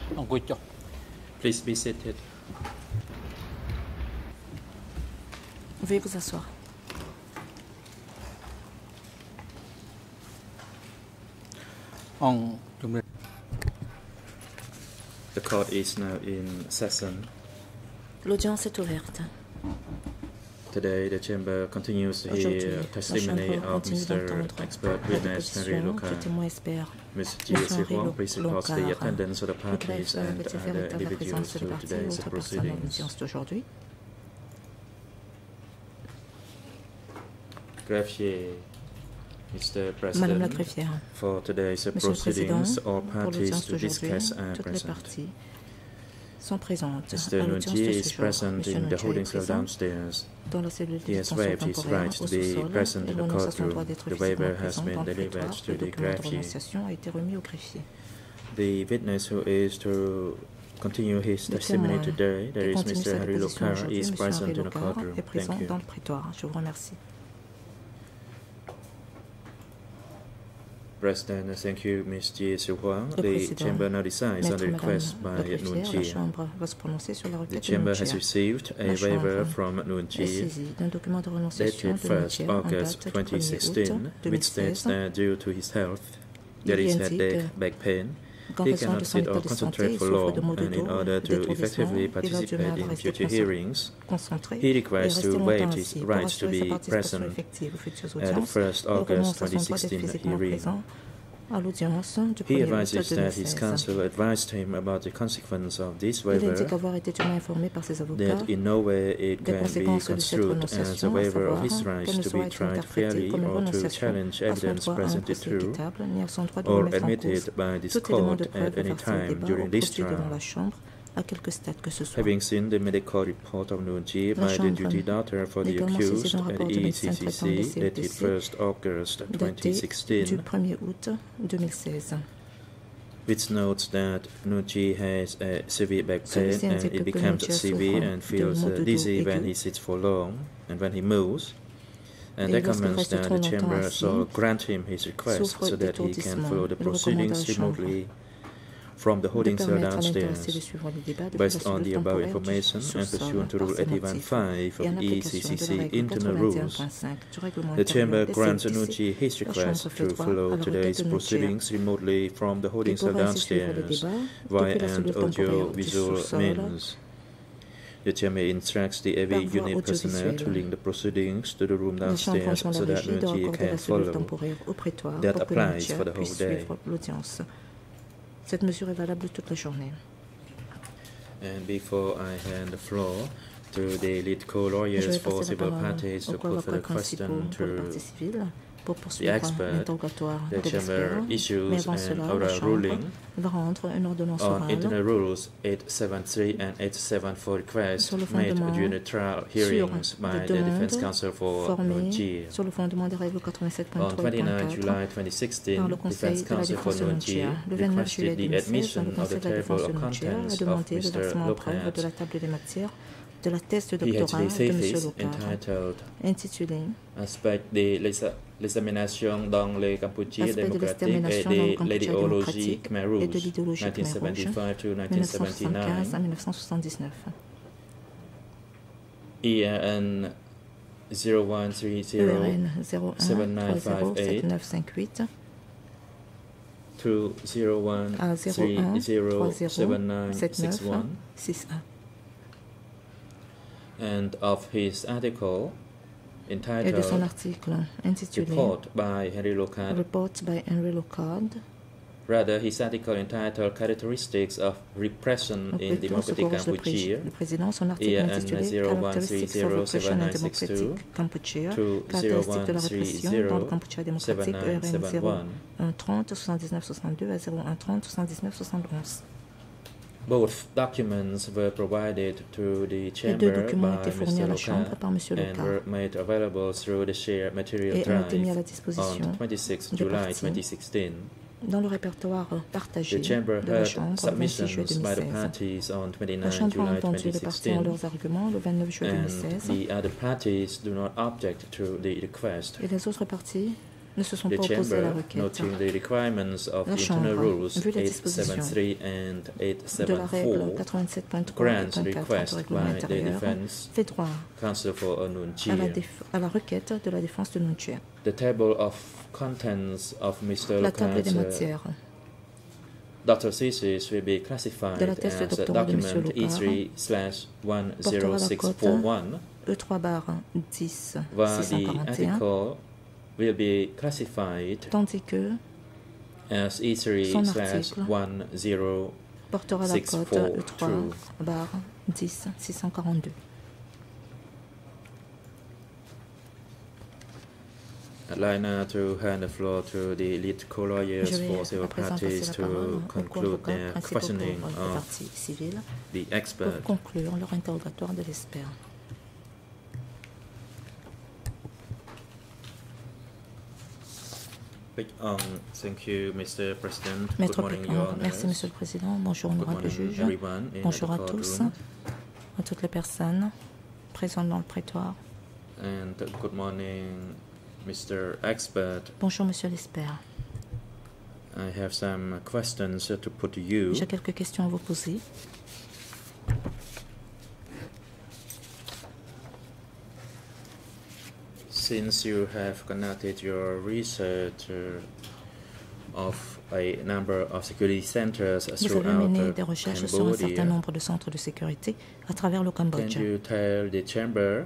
Please be seated. Veuillez vous asseoir. The court is now in session. L'audience est ouverte. Today, the chamber continues to hear testimony of Mr. Expert Witness Henri Locard. Mr. G. Sihwang, please report the attendance of the parties and other individuals to today's proceedings. Greffier, Mr. President, for today's proceedings, all parties to this case are present. Mr. Nunji is present in the holding cell downstairs. He has waived his right to be present in the courtroom. The waiver has been delivered to the greffier. The witness who is to continue his testimony today, that is Mr. Henri Locard, is present in the courtroom. Thank you. President, thank you, Ms. Ji Sihwang. The Chamber now decides on the request by Nunji. The Chamber has received a waiver from Nunji dated 1st August 2016, which states that due to his health, there is headache, back pain, he cannot sit or concentrate for long, and in order to effectively participate in future hearings, he requires to waive his right to be present at the 1st August 2016 hearing. He advises that his counsel advised him about the consequence of this waiver, that in no way it can be construed as a waiver of his rights to be tried fairly or to challenge evidence presented through or admitted by this court at any time during this trial. Having seen the medical report of Nunji by the duty doctor for the accused at the ECCC dated 1st August 2016, which notes that Nunji has a severe back pain and it becomes severe and feels dizzy when he sits for long and when he moves, and recommends that the chamber shall grant him his request so that he can follow the proceedings remotely from the holding cell downstairs. Based on the above information and pursuant to Rule 81.5 of ECCC internal rules, the Chamber grants Nunji his request to follow today's proceedings remotely from the holding cell downstairs via an audio-visual means. The Chamber instructs the AV unit personnel to link the proceedings to the room downstairs so that Nunji can follow. That applies for the whole day. Cette mesure est valable toute la journée. And before I hand the floor to the lead co-lawyers for civil parties to put the question to the expert, the Chamber issues an oral ruling on internal rules 873 and 874 requests made during the trial hearings by the defense counsel for Nunji. On 29 July 2016, defense counsel for Nunji requested the admission of the table of contents of Mr. Locard. He had the thesis entitled Aspect de l'examination dans les Campuchie démocratique et de l'idéologie Khmer Rouge, 1975 to 1979. ERN 01307958 to 01307961. And of his article entitled Report by Henri Locard. Rather, his article entitled Characteristics of Repression in Democratic Campuchia, EN 01307962 to 01307971. Both documents were provided to the Chamber by Mr. Locard and were made available through the shared material drive on 26 July 2016. Dans le répertoire partagé The Chamber de la heard Chambre submissions by the parties on 29 July 2016, leurs arguments le 29 juillet and 2016, the other parties do not object to the request. et les autres parties ne se sont pas opposés à la requête. Noting the requirements of La internal Chambre, rules vu les dispositions 873 and de la règle 874, 87.3 grants et 24 request du règlement by the intérieur, defense fait droit counsel for Onunchi. à la requête de la défense de Nunchia. The table of contents of Mr. La table des Locard's matières doctor thesis will be classified de la thèse de as doctorat de M. document portera la cote E3/10641, E3/10 while the 641, article will be classified tandis que as son article E3/10 portera la cote E3/10 642. I'd like now to hand the floor to the lead co-lawyers for civil parties to conclude their questioning of the expert. Pour conclure leur interrogatoire de l'expert. Thank you, Mr. President. Maître Good morning, Your Honors. Merci, Monsieur le Président. Bonjour, honorable juge. Bonjour à tous, à toutes les personnes présentes dans le prétoire. And good morning, Mr. Expert. Bonjour, Monsieur l'expert. I have some questions to put to you. J'ai quelques questions à vous poser. Since you have conducted your research of a number of security centers Vous avez mené des recherches sur un certain nombre de centres de sécurité à travers le Cambodge. Can you tell the chamber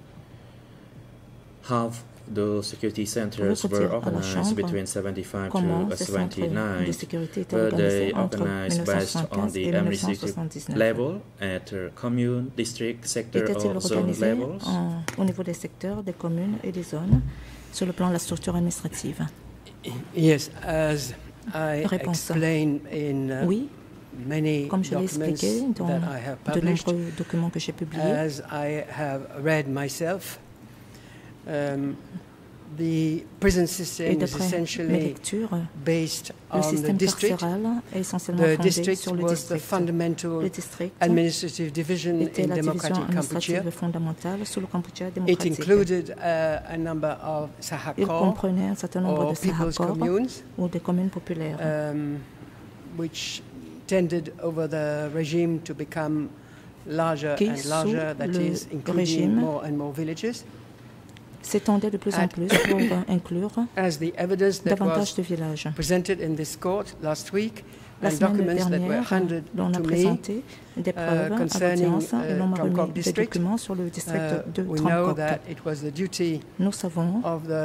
how those security centers were organized between 75 to 79? Were they organized based on the administrative level, at commune, district, sector, or zone levels? Au niveau des secteurs, des communes et des zones, sur le plan de la structure administrative. Yes, as I explain in oui, many comme je l'ai expliqué dans de nombreux documents que j'ai publiés, as I have read myself, the prison system is essentially based on the district. The district was the fundamental administrative division in democratic Cambodia. It included a number of Sahakor, or people's communes, which tended over the regime to become larger and larger, that is, including more and more villages. S'étendait de plus en plus pour inclure davantage de villages. La semaine dernière, on a présenté des preuves à l'audience et l'on m'a remis des documents sur le district de Trangkok. Nous savons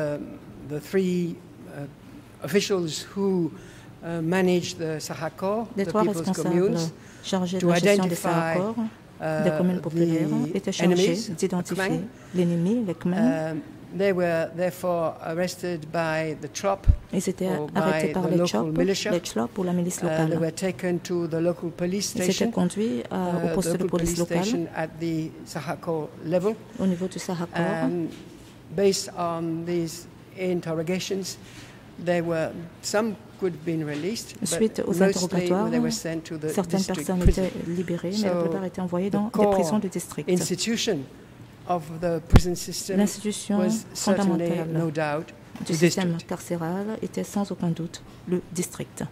les trois responsables chargés de la gestion des Sahakor, des communes populaires, étaient chargés d'identifier l'ennemi, les Khmer. They were therefore arrested by the TROP. Ils étaient arrêtés par les CHOP ou la milice locale. They were taken to the local police station. Ils étaient conduits au poste de police local at the Sahakor level. Au niveau du Sahakor. Based on these interrogations, some could have been released. Suite aux interrogatoires, certaines personnes étaient libérées, mais la plupart étaient envoyées dans des prisons de district. L'institution fondamentale du système carcéral était sans aucun doute le district.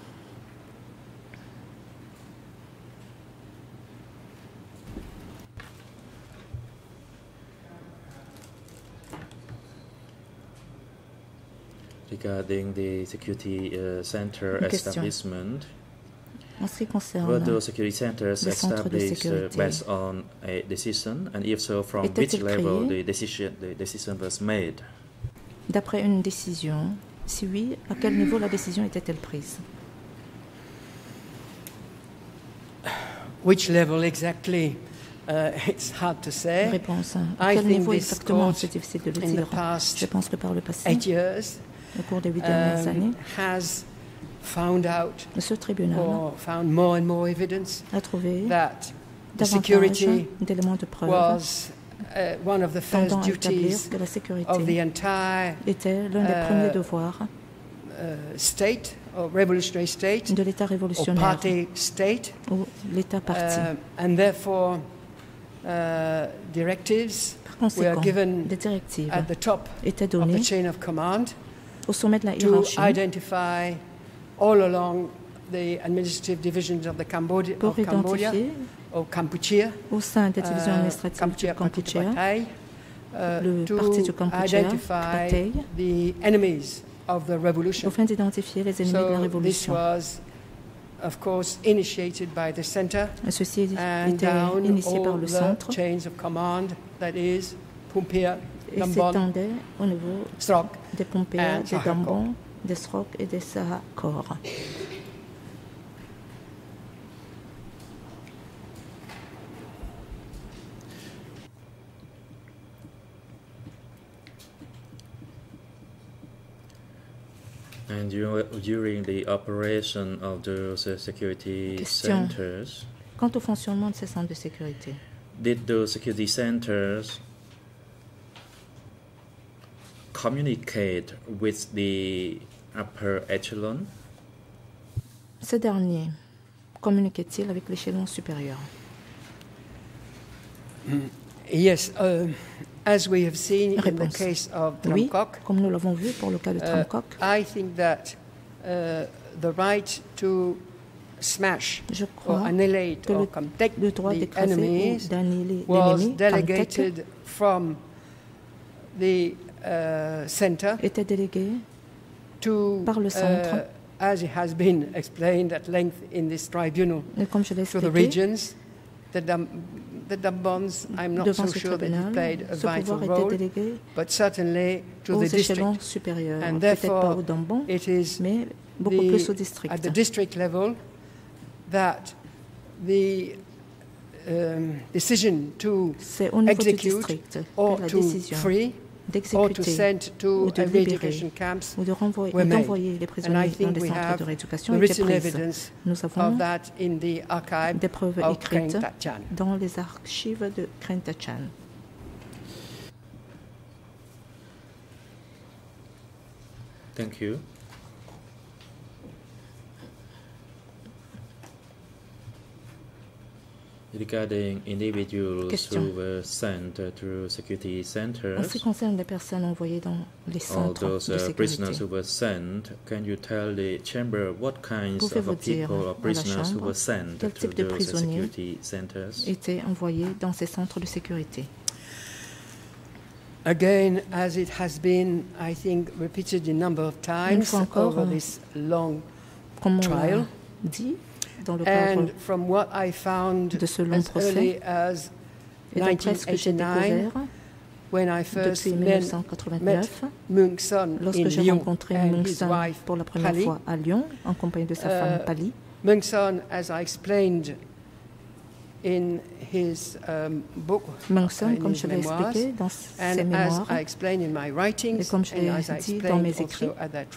Regarding the security center establishment, en ce qui concerne were those security centers established based on a decision, and if so, from which level the decision was made? D'après une décision, si oui, à quel niveau la décision était-elle prise? Which level exactly? It's hard to say. Réponse. À quel niveau exactement? C'est difficile de le dire. Je pense que par le passé, au cours des 8 dernières années, ce tribunal a trouvé davantage d'éléments de preuve tendant à établir que la sécurité était l'un des premiers devoirs de l'État révolutionnaire ou l'État parti. Par conséquent, des directives étaient données au sommet de la hiérarchie, all along the administrative divisions of Cambodia, or Kampuchea, au sein des divisions administratives du Kampuchea, le parti du Kampuchea, Patay, afin d'identifier les ennemis de la révolution. Of course, initiated by the center, ceci était initié par le centre chains of command, that is, Pumpea, et s'étendait au niveau des Pumpea, des Dambon, des Srok et des Sahakor. And during the operation of those security centers, quant au fonctionnement de ces centres de sécurité, did those security centers communicate with the upper echelon? Ce dernier communiquait-il avec l'échelon supérieur? Yes. As we have seen in the case of oui, Tramcock, comme nous l'avons vu pour le cas de Tramcock, I think that the right to smash or annihilate or take the enemies was delegated from the center était délégué to, par le centre, as it has been explained at length in this tribunal, to the regions. The Dambons, I'm not so sure that it played a vital role, but certainly to the district. And therefore, it is at the district level that the decision to execute or to free or to send to re-education camps were made. And I think we have the written evidence of that in the archive of Kreng Tachan. Dans les archives de Kreng Tachan. Thank you. Regarding individuals who were sent through security centers, en ce qui concerne les personnes envoyées dans les centres de sécurité, prisoners who were sent, can you tell the chamber what kinds of people or prisoners who were sent to those security centers? Étaient envoyés dans ces centres de sécurité? Again, as it has been, I think, repeated a number of times over this long trial. Dans le cadre and from what I found de ce long procès, as 1989, when I first met Mung Son lorsque j'ai rencontré Mung Son pour la première fois à Lyon, en compagnie de sa femme Pali. Mung Son, as I explained in his book, Mung Son, comme je l'ai expliqué dans ses mémoires, et comme je l'ai dit dans mes écrits,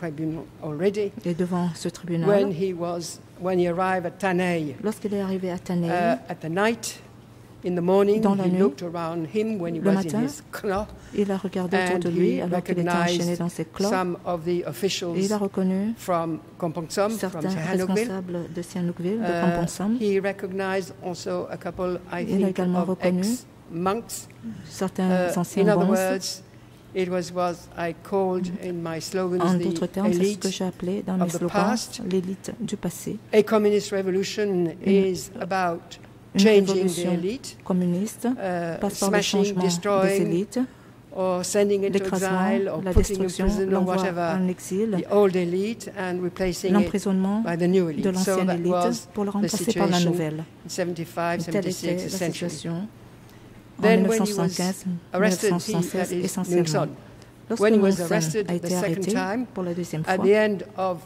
et devant ce tribunal, when he arrived at Tanay, lorsqu'il est arrivé à Tanay, at the night, in the morning, dans la he nuit, looked around him when he le was matin, in his cloth, il a regardé autour de lui alors qu'il était enchaîné dans ses cloths, et il a reconnu from Kompong-som, certains responsables de Sihanoukville, de Kompong-som. He recognized also a couple, I il a think, également of reconnu ex-monks. Certains anciens in other bonzes. words, it was what I called in my slogans en d'autres the termes, c'est ce elite que j'ai appelé dans mes slogans l'élite du passé. A communist revolution is about changing the elite, communiste passe par le smashing, changement des destroying, élites, or sending into exile, or la putting in destruction, prison, or l'envoi whatever, en exil, the old elite, and replacing it l'emprisonnement by the new de elite. So l'ancienne that was élite pour le the remplacer par la situation nouvelle. in 75, Telle était 76, la essentially. situation en Then when he was 1975, arrested, 1976 that is essentiellement. Mung Son. Lorsque When he Mung was Son arrested a the été second arrêté time, pour la deuxième at fois, the end of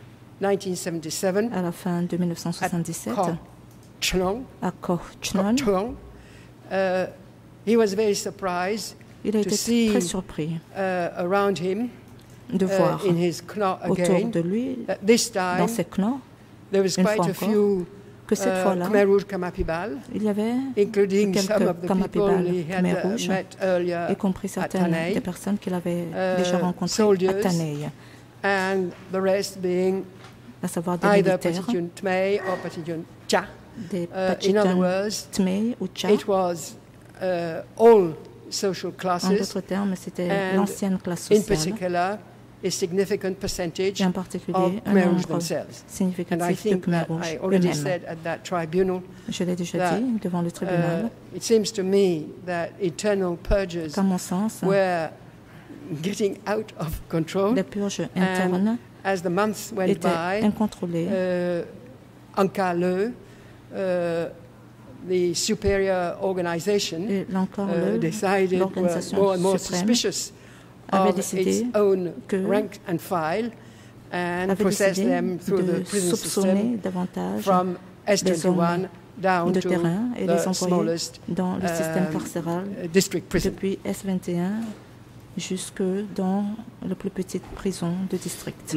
1977, à la fin de 1977, à Koh Chnon, he was very surprised il a to été see très surpris around him, de voir in his kno autour again, de lui, that this time dans ses clans, there was une quite fois a encore, few que cette fois-là, Khmer Rouge Kamapibal, il y avait including some of quelques the people Kamapibal he had Khmer Rouge, met earlier y compris at certaines Tanay, des personnes qu'il avait déjà rencontrées soldiers, à Tanay, and the rest being à savoir des either militaires, Patitun Tmei or Patitun Cha. des In other Patitun words, Tmei ou Cha. it was all social En classes, d'autres termes, c'était and l'ancienne classe in sociale. particular, a significant percentage en of particulier un Khmer Rouge nombre themselves. And I significatif de think Khmer that Rouge I already eux-mêmes. said at that tribunal Je l'ai déjà that, dit devant le tribunal, it seems to me that internal purges qu'à mon sens, were getting out of control. les purges internes As the months went étaient by, incontrôlées. Ankara, the superior organization, decided more and more suspicious of its own rank and file and processed them through the prison system from S21 down to the smallest district prison. Depuis S21 jusque dans la plus petite prison de district.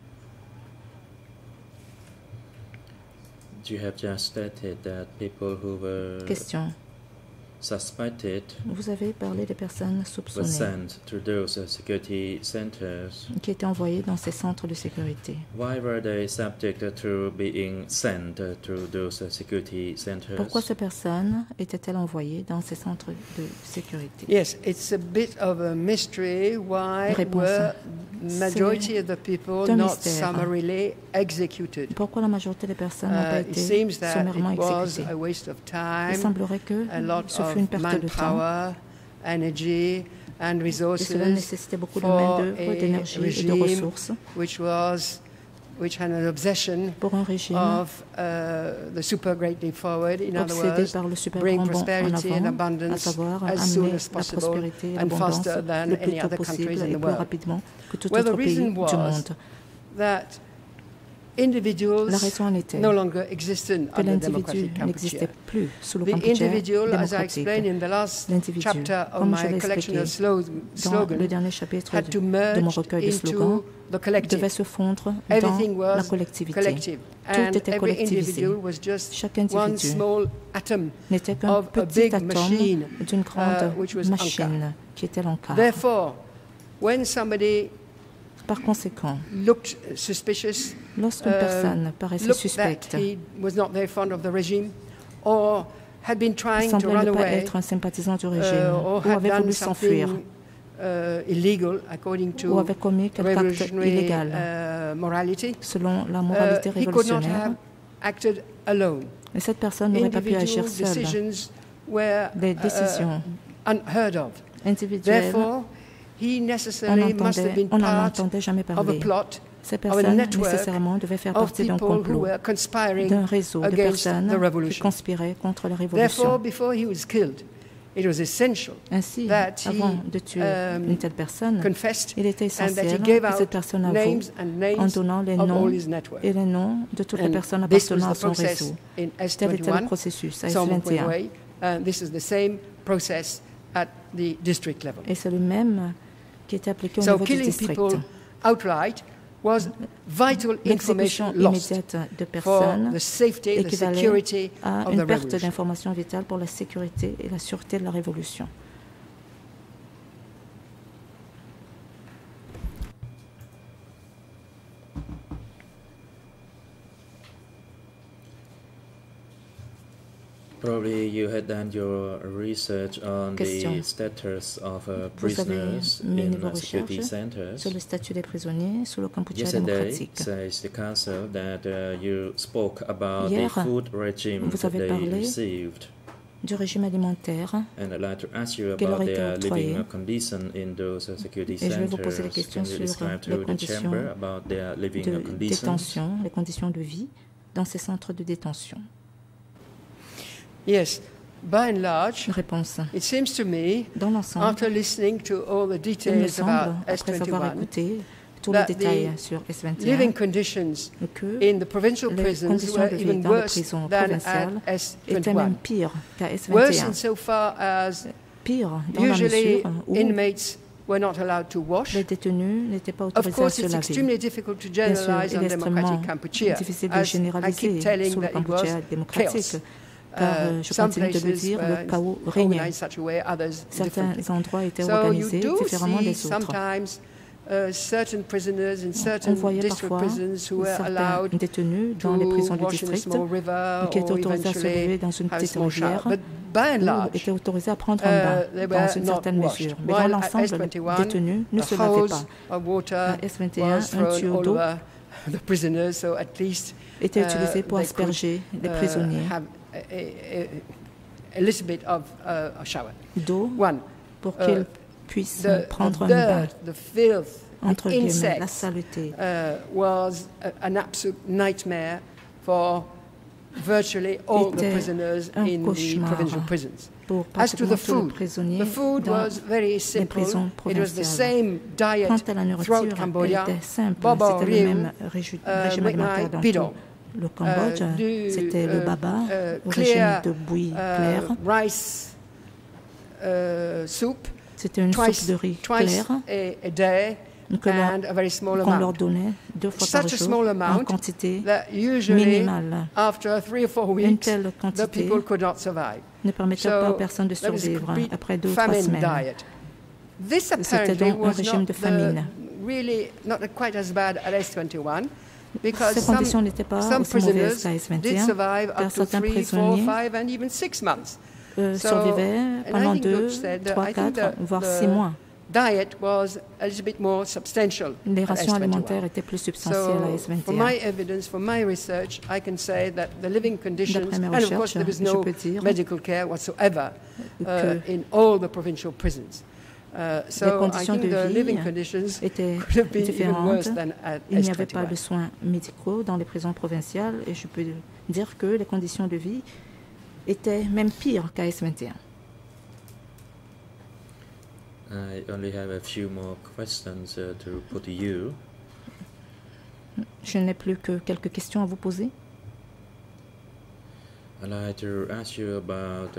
You have just stated that people who were Question. Suspected Vous avez parlé des personnes soupçonnées to those security centers. Qui étaient envoyées dans ces centres de sécurité. Why were they subject to being sent to those security centers? Pourquoi ces personnes étaient-elles envoyées dans ces centres de sécurité? Yes, it's a bit of a mystery. Why were majority of the people not summarily executed? Pourquoi la majorité des personnes n'ont pas été sommairement exécutées? Il semblerait que ce fut une perte de temps. Energy and resources. Et cela nécessitait beaucoup de main-d'œuvre, d'énergie et de ressources. Which had an obsession pour un régime of the super great leap forward. In other words, par le super bring grand bond prosperity en avant, and abundance à savoir as soon amener as la possible prospérité et and l'abondance faster than le plus any tôt other possible countries in et the plus world. rapidement que tout Well, autre the pays reason du was monde. That individuals La raison en était no longer existed que under l'individu democratic n'existait Kampuchea. plus sous le The Kampuchea individual, as I démocratique. explained in the last L'individu, chapter of comme je my l'ai collection of expliqué dans le slogans, dernier chapitre had to de mon merge recueil de slogans, into the collective. devait se fondre Everything dans la was collectivité. collective. Tout And était every collectivisé. individual was just Chaque one individu small atom n'était qu'un of a petit big atome machine, d'une grande which was machine qui était Locard. Therefore, when somebody Par conséquent, looked suspicious, lorsqu'une personne paraissait looked suspecte, that he was not very fond of the regime, or had been trying to semblait run ne pas away, être un sympathisant du régime, or ou had avait done voulu s'enfuir, something illegal according to ou avait commis quelque acte revolutionary illégal morality, selon la moralité he could not révolutionnaire. have acted alone. Mais cette personne n'aurait pas pu agir seule. Les décisions unheard of. individuelles, Therefore, he necessarily must have been on n'en part entendait jamais of a parler. plot, Ces of a personnes network nécessairement devaient faire of partie d'un people who complot, were conspiring d'un réseau de against personnes the qui revolution. conspiraient contre la Therefore, révolution. before he was killed, it was essential Ainsi, that he avant de tuer une telle personne, confessed il était and that he essentiel gave que cette out personne avoue names and en names donnant les of noms all his network. et les noms de toutes les And personnes this was appartenant à the son process réseau. in Tel était le S21, processus à some S21. way, and this is the same process at the district level. Et c'est le même qui est appliqué au So niveau du killing district. people outright was vital information L'exécution lost immédiate de for personnes the safety, the équivalait security à of une the perte revolution. d'informations vitales pour la sécurité et la sûreté de la révolution. Probably you had done your research on Question. the status of Vous avez prisoners mené vos in security recherches centers. sur le statut des prisonniers sous le Kampuchea Yesterday, démocratique. says the council that you spoke about Hier, the food regime vous that avez they parlé received. Du régime alimentaire, And I'd like to ask you qui leur about était their octroyé. living conditions in those security Et je vais vous centers. poser des questions Can you sur describe les to the conditions chamber about their living de conditions? détention, les conditions de vie dans ces centres de détention. Yes, by and large, Réponse. it seems to me, Dans l'ensemble, after listening to all the il me details semble, about après avoir S21, écouté tous les that détails the sur S21, living conditions que in the provincial les prisons conditions were de vie even dans les worse prisons than provinciales at étaient même S21. pires qu'à Worse S21. insofar as Pire dans la usually mesure où inmates were not allowed to wash. les détenus n'étaient pas Of autorisés à course, se it's laver. extremely difficult to Bien sûr, generalize il on est extrêmement democratic Kampuchea, difficile de as I généraliser keep telling sur le that it Kampuchea was démocratique, chaos. car je Some continue de le places dire, le were chaos régnait. organized such a way, others Certains differently. endroits étaient So you organisés do différemment see des autres. sometimes certain prisoners in certain on voyait district parfois prisons who were certains allowed détenus dans les prisons du district qui étaient autorisés à se lever dans une petite rivière ou étaient autorisés à prendre un bain dans une certaine mesure. Mais dans l'ensemble, les détenus ne se lavaient pas. À S21, un tuyau d'eau était utilisé pour asperger les prisonniers d'eau pour qu'ils puissent prendre un bain. Entre guillemets, la saleté was an absolute nightmare for virtually all the prisoners in the provincial prisons. As to the food was very simple. It was the same diet throughout Cambodia. Baba Riu, le Cambodge, c'était le baba, au régime de bouillie claire. Rice soup. C'était une soupe de riz clair qu'on leur donnait 2 fois par jour en quantité minimale. Une telle quantité ne permettait pas aux personnes de survivre après 2 ou 3 semaines. C'était donc un régime de famine. Ces conditions n'étaient pas aussi mauvaises qu'à S21, car certains prisonniers survivaient pendant 2, 3, 4, voire 6 mois. Les rations alimentaires étaient plus substantielles à S21. D'après mes recherches, je peux dire que les conditions de vie étaient différentes. Il n'y avait pas de soins médicaux dans les prisons provinciales et je peux dire que les conditions de vie étaient même pires qu'à S21. I only have a few more questions to put to you. Je n'ai plus que quelques questions à vous poser. I'd like to ask you about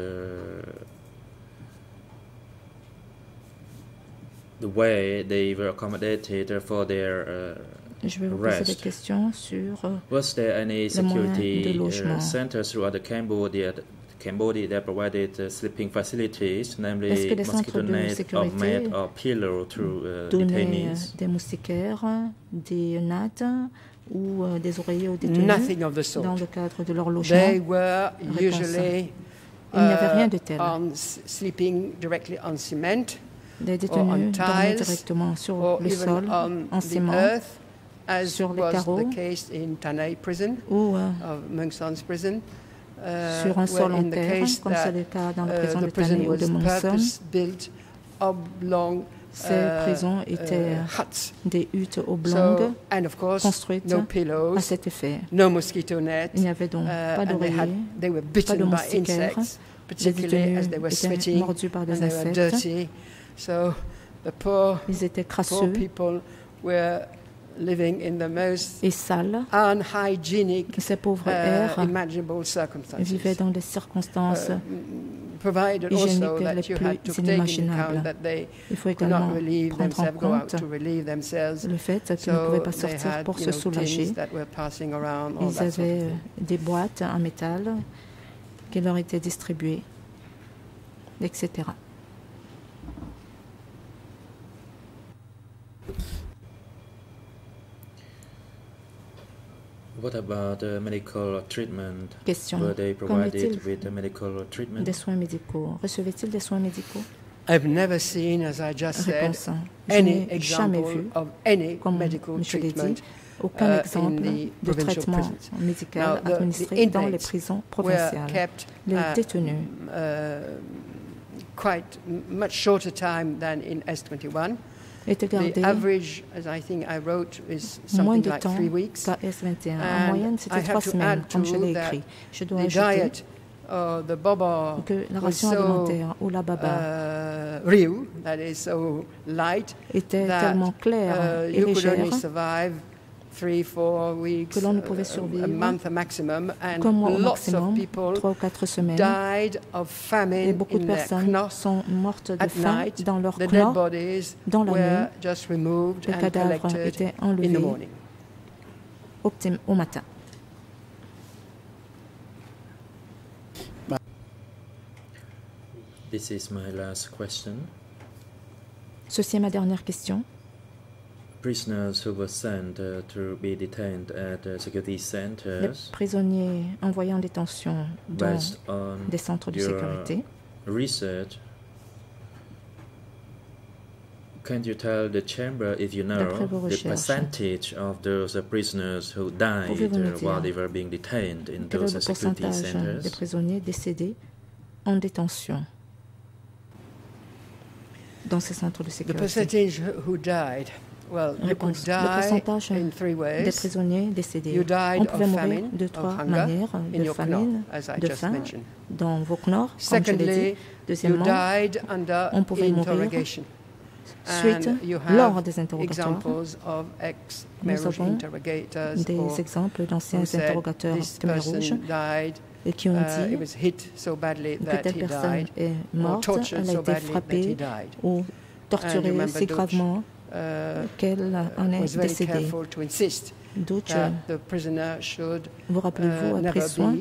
the way they were accommodated for their Je vais vous poser des questions sur was there any les moyens de security logement. centers throughout Cambodia that provided sleeping facilities, namely mosquito net or mat or pillow to detainees? Des moustiquaires, des nattes ou des oreillers aux détenus dans le cadre de leur logement. They were usually il n'y avait rien de tel. Sleeping directly on cement. Les détenus dormaient directement sur le sol, en ciment, sur les carreaux ou sur un sol en terre, comme c'est le cas dans la prison de Tanay ou de Mongson. Ces prisons étaient des huttes oblongues construites à cet effet. Il n'y avait donc pas d'oreiller, pas de moustiquaires. Les détenus étaient mordus par des insectes. Ils étaient crasseux et sales. Ces pauvres airs vivaient dans des circonstances hygiéniques les plus inimaginables. Il faut également prendre en compte le fait qu'ils ne pouvaient pas sortir pour se soulager. Ils avaient des boîtes en métal qui leur étaient distribuées, etc. What about medical treatment? Question. Were they provided with medical treatment? Des soins médicaux. Recevaient-ils des soins médicaux? I've never seen, as I just said, any example of any medical treatment aucun exemple de traitement médical administré dans les prisons provinciales. Les détenus quite much shorter time than in S21. Était gardé moins de temps qu'à S21. En moyenne, c'était 3 semaines, comme je l'ai écrit. Je dois ajouter que la ration alimentaire ou la baba était tellement claire et légère que l'on ne pouvait survivre qu'un mois au maximum, 3 ou 4 semaines. Et beaucoup de personnes sont mortes de faim dans leur corps dans la nuit. Les cadavres étaient enlevés au matin. This is my last question. Ceci est ma dernière question. prisoners who were sent to be detained at security centers. Les prisonniers envoyés en détention dans des centres de sécurité. Research. Can you tell the chamber if you know the percentage of those prisoners who died while they were being detained in those security centers? Des prisonniers décédés en détention dans ces centres de sécurité. The percentage who died. Well, you could die in three ways. Des prisonniers décédés. You died On pouvait of mourir famine, de trois of hunger, manières, in de your famine, as I de just faim, mentioned. dans vos knorrs, comme je l'ai dit. Secondly, Deuxièmement, you died under on pouvait mourir interrogation. suite, lors des interrogatoires. Nous avons des exemples d'anciens interrogateurs Khmer Rouge et qui ont dit que telle personne est morte, elle a été frappée ou torturée si gravement qu'elle en est décédée. D'autres, vous rappelez-vous, a pris soin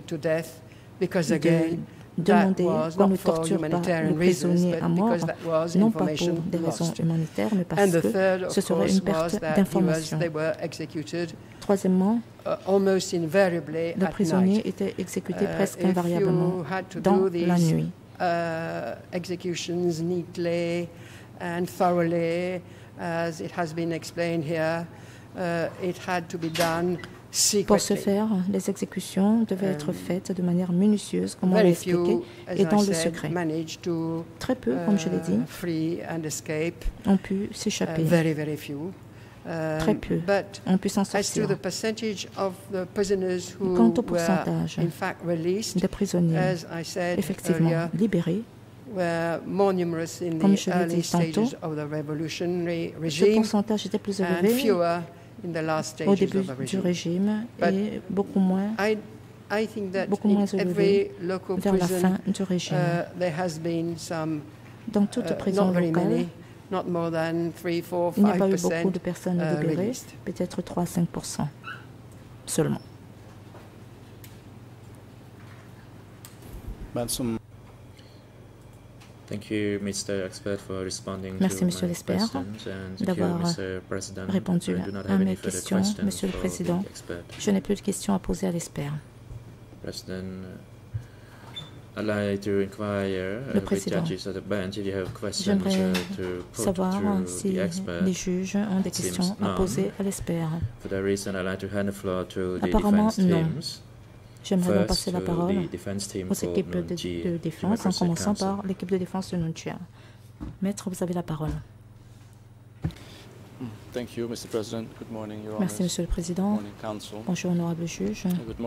de demander qu'on ne torture pas le prisonnier à mort, non pas pour des raisons humanitaires, mais parce que ce serait une perte d'information. Troisièmement, le prisonnier était exécuté presque invariablement dans la nuit. Executions neatly and thoroughly, as it has been explained here, it had to be done. Pour ce faire, les exécutions devaient être faites de manière minutieuse, comme on l'a expliqué, et dans le secret. Très peu, comme je l'ai dit, ont pu s'échapper. Très peu ont pu s'en sortir. Quant au pourcentage des prisonniers effectivement libérés, comme je l'ai dit tantôt, ce pourcentage était plus élevé au début du régime et beaucoup moins élevé vers la fin du régime. Dans toute prison locale, il n'y a pas eu beaucoup de personnes libérées, peut-être 3 à 5% seulement. Merci, Monsieur l'expert, d'avoir répondu à mes questions. Monsieur le Président, je n'ai plus de questions à poser à l'expert. Le Président, j'aimerais savoir si les juges ont des questions à poser à l'expert. Apparemment, non. J'aimerais passer la parole aux équipes de défense, en commençant par l'équipe de défense de Nunchia. Maître, vous avez la parole. Merci, Monsieur le Président. Bonjour, honorable juge.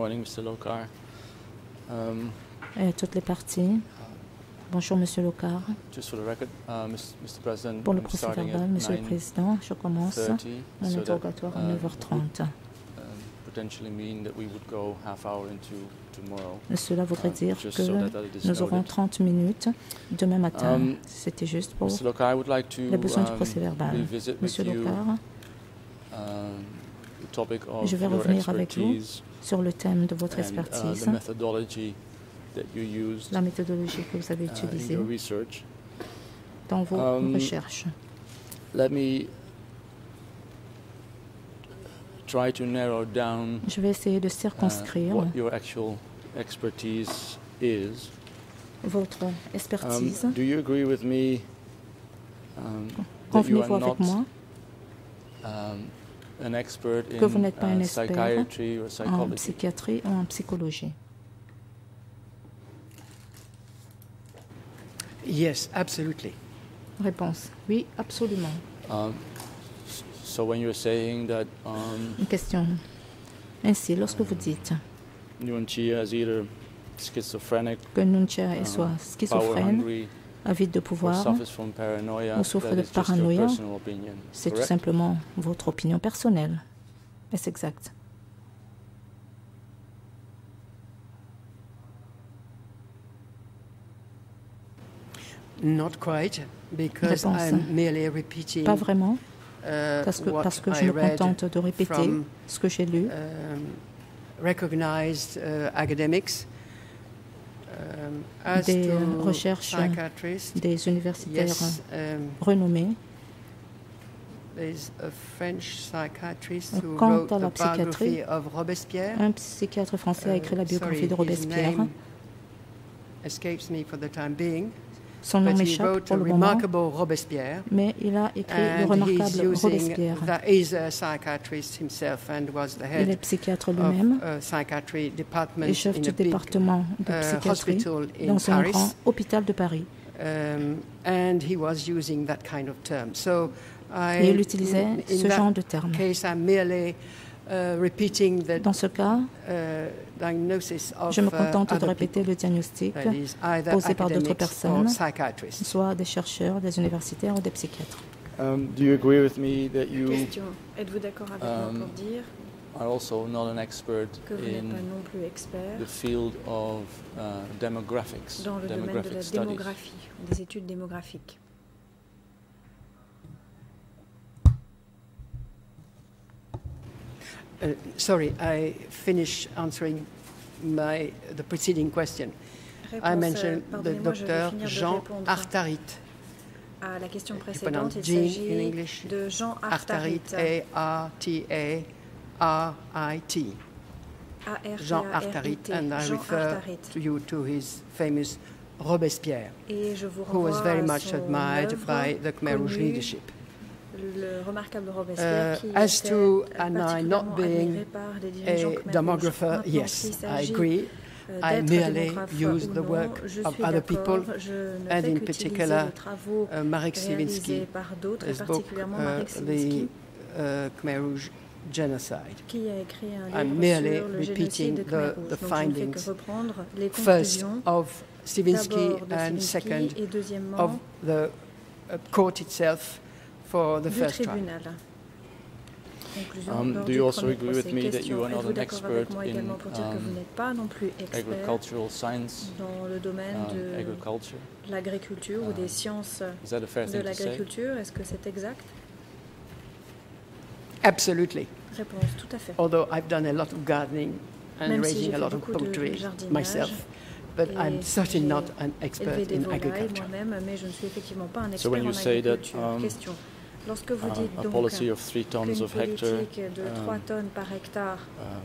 Et toutes les parties. Bonjour, Monsieur Locard. Pour le procès verbal, Monsieur le Président, je commence mon interrogatoire à 9h30. Cela voudrait dire que nous aurons 30 minutes demain matin. C'était juste pour les besoins du procès verbal. Monsieur Locard, je vais revenir avec vous sur le thème de votre expertise, la méthodologie que vous avez utilisée dans vos recherches. Je vais essayer de circonscrire votre expertise. Convenez-vous avec moi que vous n'êtes pas un expert en psychiatrie ou en psychologie? Yes, absolutely. Réponse: oui, absolument. Une question. Ainsi, lorsque vous dites que Nunchia est soit schizophrène, avide de pouvoir, ou souffre de paranoïa, c'est tout simplement votre opinion personnelle. Est-ce exact? Not quite, because I'm merely repeating. Pas vraiment. Parce que je me contente de répéter ce que j'ai lu des recherches des universitaires renommés. Quant à la psychiatrie, un psychiatre français a écrit la biographie de Robespierre. Son nom m'échappe pour le moment, mais il a écrit le remarquable Robespierre. Il est psychiatre lui-même et chef du département de psychiatrie dans un grand hôpital de Paris. Et il utilisait ce genre de terme. Dans ce cas, je me contente de répéter le diagnostic posé par d'autres personnes, soit des chercheurs, des universitaires ou des psychiatres. Question. Êtes-vous d'accord avec moi pour dire que vous n'êtes pas non plus expert dans le domaine de la démographie, des études démographiques? Sorry, I finished answering the preceding question. I mentioned the Dr. Jean Artarit. À la question précédente, il s'agit de Jean Artarit. A-R-T-A-R-I-T. Jean Artarit, and I refer to his famous Robespierre, who was very much admired by the Khmer Rouge leadership. Le remarquable Robespierre qui as to and I not being a demographer, yes, I agree. I merely use the work of other people, and in particular Marek Sliwinski, his book, The Khmer Rouge Genocide. I'm merely repeating the findings, first of Sliwinski and second of the court itself for the first trial. Do you also agree with me that you are not an expert in agricultural science, agriculture? L'agriculture ou des sciences de l'agriculture, est-ce que c'est exact? Absolutely. Réponse tout à fait. Although I've done a lot of gardening and raising a lot of poultry myself, but I'm certainly not an expert in agriculture. Mais je ne suis effectivement pas un expert en agriculture. Question. Lorsque vous dites donc qu'une politique de 3 tonnes par hectare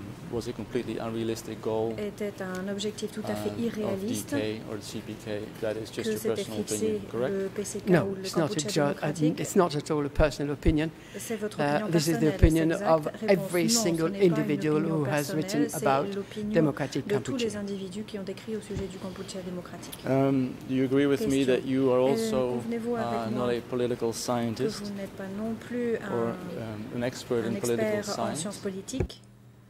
était un objectif tout à fait irréaliste, que s'était fixé le PCK ou le kombucha démocratique, it's not at all a personal opinion. C'est votre opinion This is the opinion of every single individual who has written about democratic de tous kombucha. les individus qui ont écrit au sujet du kombucha démocratique. Do you agree with me that you are also not a political scientist? Pas non plus an expert in political en science. sciences politiques.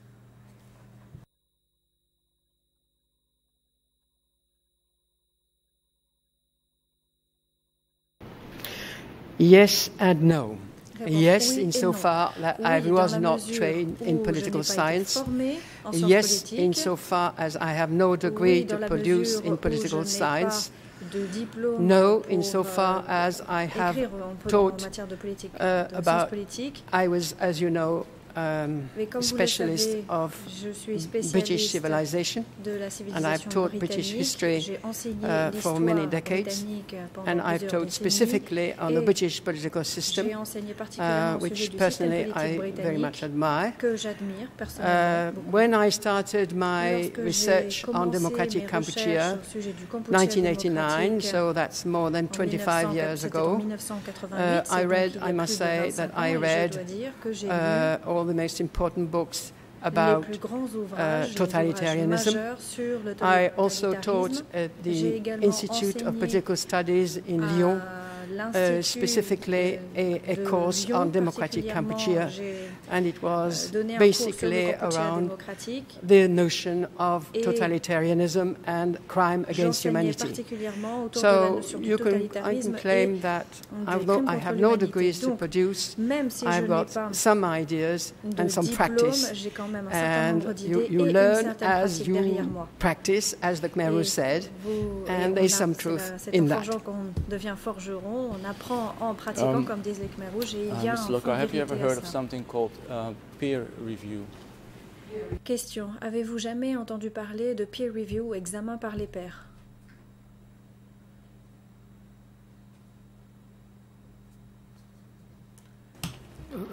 Yes and no. Yes, insofar that I was not trained in political science. Yes, insofar as I have no degree to produce in political science. No, insofar as I have taught about, I was, as you know, specialist of British civilization, and I've taught British history for many decades, and I've taught specifically on the British political system, which personally I very much admire. When I started my research on democratic Kampuchea, 1989, so that's more than 25 years ago, I must say that I read all the most important books about totalitarianism. I also taught at the Institute of Political Studies in Lyon, specifically a course on democratic Kampuchea, and it was basically around the notion of totalitarianism and crime against humanity. So I can claim that although I have no degrees to produce, I've got some ideas and some practice, and you learn as you practice, as the Khmer Rouge said, and there's some truth in that. On apprend en pratiquant, comme disent les Khmer Rouges, et il y a un fond de Locard, have you ever heard vérité of à ça. something called peer review? Question. Avez-vous jamais entendu parler de peer review, examen par les pairs?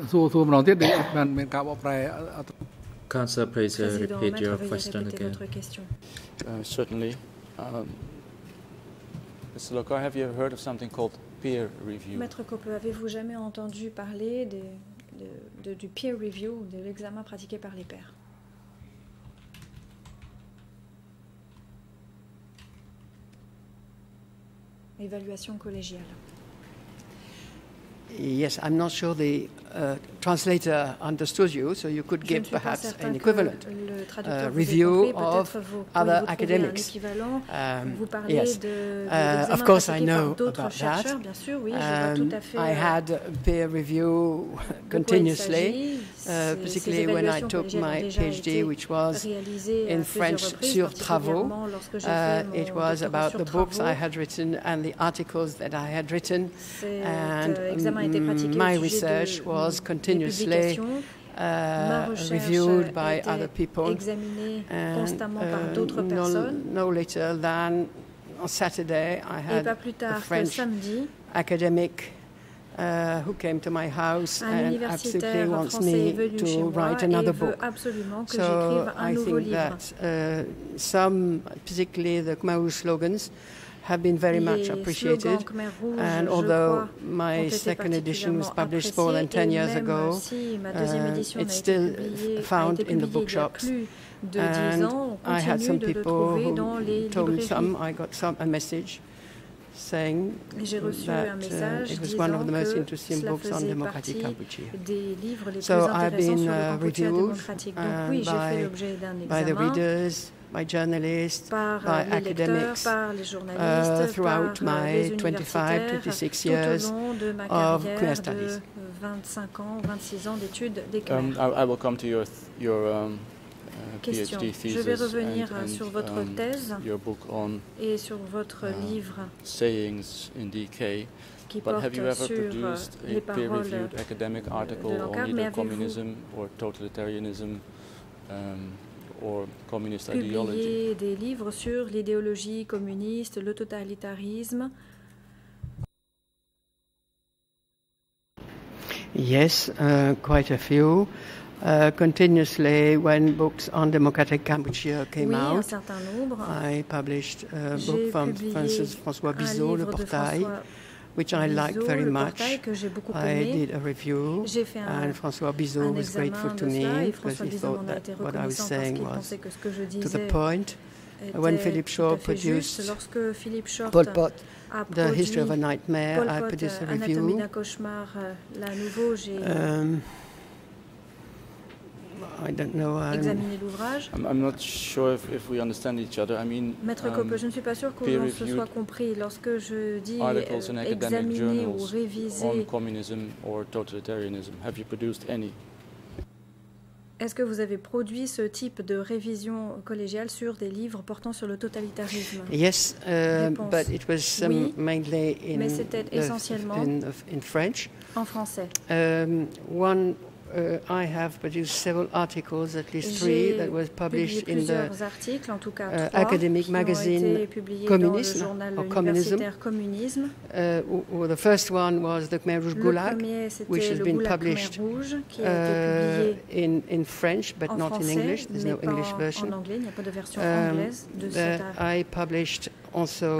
Councillor, please repeat your question again. Certainly. Mr. Locard, have you ever heard of something called peer review? Maître Coppe, avez-vous jamais entendu parler du peer review, de l'examen pratiqué par les pairs? Évaluation collégiale. Yes, I'm not sure the translator understood you, so you could give perhaps an equivalent review of other academics. Yes, of course I know about that. I had peer review continuously, particularly when I took my PhD, which was in French sur travaux. It was about the books I had written and the articles that I had written, and my research was continuously reviewed by other people, and no later than on Saturday I had a French academic who came to my house and absolutely wants me to write another book. So I think that some, particularly the Khmer Rouge slogans, have been very much appreciated, and although my second edition was published more than 10 years ago, it's still found in the bookshops. And I had some people who told me I got a message saying that it was one of the most interesting books on democratic Kampuchea. So I've been reviewed by the readers, by journalists, by academics throughout my 25, 26 years of queer studies. I will come to your PhD thesis. Je vais revenir sur votre thèse et sur votre livre qui porte sur les paroles de Locard, mais avez-vous publié des livres sur l'idéologie communiste, le totalitarisme? Yes, quite a few. Continuously, when books on democratic Kampuchea came out, I published a book from, for instance, François Bizot, Le Portail, which I liked very much. I did a review, and François Bizot was grateful to me because he thought that what I was saying was to the point. When Philippe Shaw produced Pol Pot, The History of a Nightmare, I produced a review. I don't know. I'm not sure if we understand each other. I mean, Maître Coppe, je ne suis pas sûr qu'on se soit compris. Lorsque je dis examiner ou réviser, on communism or totalitarianism, have you produced any? Est-ce que vous avez produit ce type de révision collégiale sur des livres portant sur le totalitarisme? Yes, but it was mainly mais c'était essentiellement in French. En français. I have produced several articles, at least 3, that was published in the academic magazine Communism, or Communism. The first one was the Khmer Rouge Gulag, which has been published in French, but not in English. There's no English version. I published also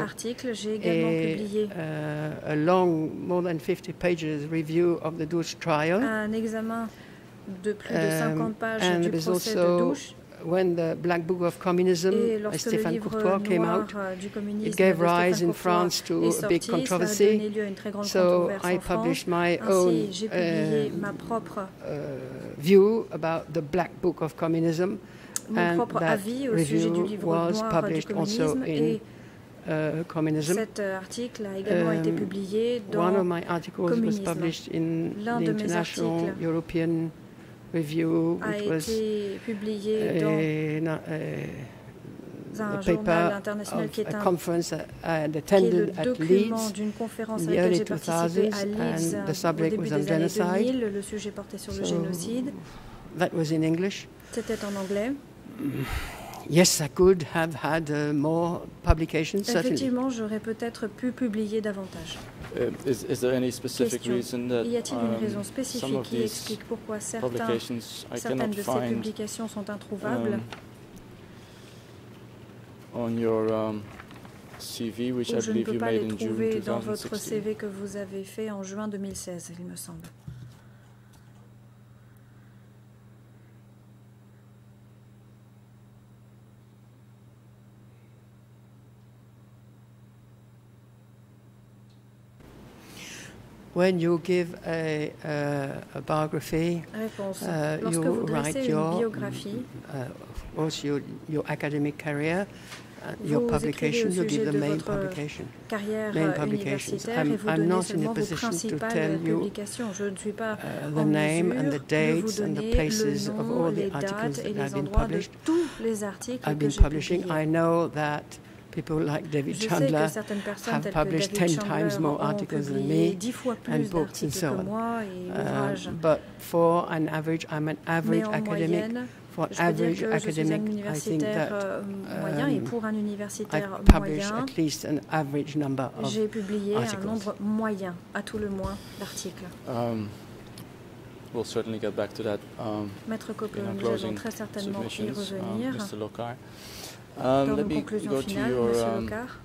a long, more than 50 pages review of the Douche trial. Un examen de plus de 50 pages du procès de Douche. When the Black Book of Communism by Stéphane Courtois came out, it gave rise in France to a big controversy. So I published my own view about the Black Book of Communism, and that review was published also in Communism. Cet article a également été publié dans One of my articles was published in the International European Review, which was un journal international qui est un conference I had attended at Leeds d'une conférence in à the laquelle early j'ai participé à 2000s, Leeds and the au subject début was on des années genocide. 2000. Le sujet portait sur le génocide. That was in English. C'était en anglais. Yes, I could have had more publications, certainly. Effectivement, j'aurais peut-être pu publier davantage. Is there any specific reason that y a-t-il une raison spécifique qui explique pourquoi certaines de ces publications sont introuvables on your CV, which I believe you made in June 2016? Dans votre CV que vous avez fait en juin 2016, il me semble. When you give a biography, you write your academic career, your publication, you give the main publication. Main publications. I'm not in a position to tell you the name and the dates and the places of all the articles that have been published. I've been publishing. I know that people like David Chandler have published 10 times more articles than me and books and so on. But for an average, I'm an average academic. For an average academic, I think that I publish at least an average number of articles. J'ai publié un nombre moyen, à tout le moins, d'articles. We'll certainly get back to that Maître Coppe, in our nous allons closing très certainement y submissions, revenir. Mr. Locard. Dans Let une me conclusion go to finale, your Monsieur Locard.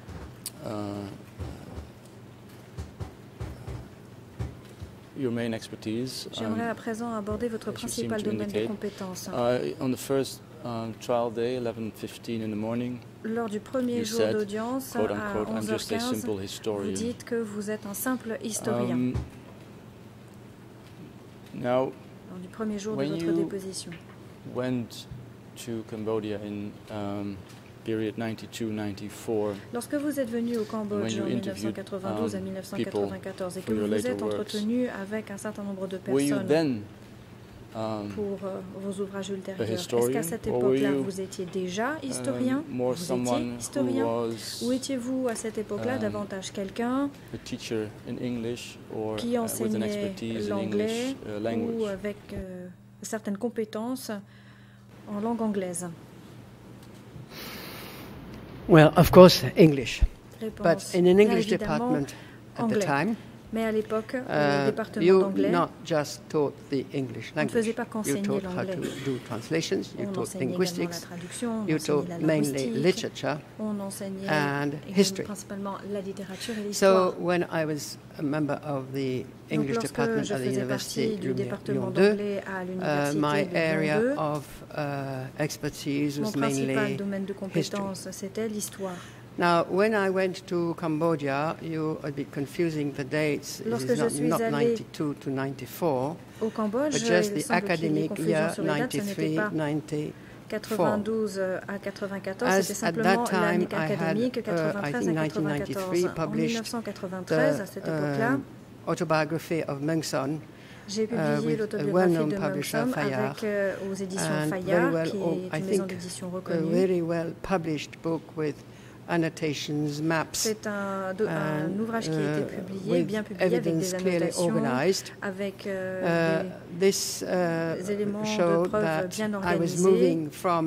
Your main expertise. J'aimerais à présent aborder votre principal domaine de compétence. On the first trial day, 11:15 in the morning, lors du premier jour d'audience, à 11h15, vous dites que vous êtes un simple historien. Now, lors du premier jour de votre déposition. Went to Cambodia in period 92-94. Lorsque vous êtes venu au Cambodge en 1992 à 1994 et que vous vous êtes entretenu avec un certain nombre de personnes pour vos ouvrages ultérieurs, est-ce qu'à cette époque-là vous étiez déjà historien, vous étiez historien, ou étiez-vous à cette époque-là davantage quelqu'un qui enseignait l'anglais ou avec certaines compétences en langue anglaise? Well, of course, English. Réponse. But in an English department at the time, mais à l'époque, le département d'anglais, you not just taught the English language. On ne faisait pas qu'enseigner l'anglais. You taught how to do translations. You taught linguistics. You taught mainly literature and history. Principalement la littérature et l'histoire. So when I was a member of the English department at the University Lyon 2, my area of expertise was mainly history. Now, when I went to Cambodia, you are a bit confusing the dates. It is not 92 to 94, but just the academic year 93-94. 92 à 94, c'était simplement l'année académique 93 à 94. En 1993, à cette époque-là, autobiography of Mengson, j'ai publié l'autobiographie de Mengson avec aux éditions Fayard, qui est une maison d'édition reconnue. Very well published book with annotations, maps. C'est un ouvrage qui a été publié, bien publié, avec des annotations, avec des éléments de preuve bien organisés.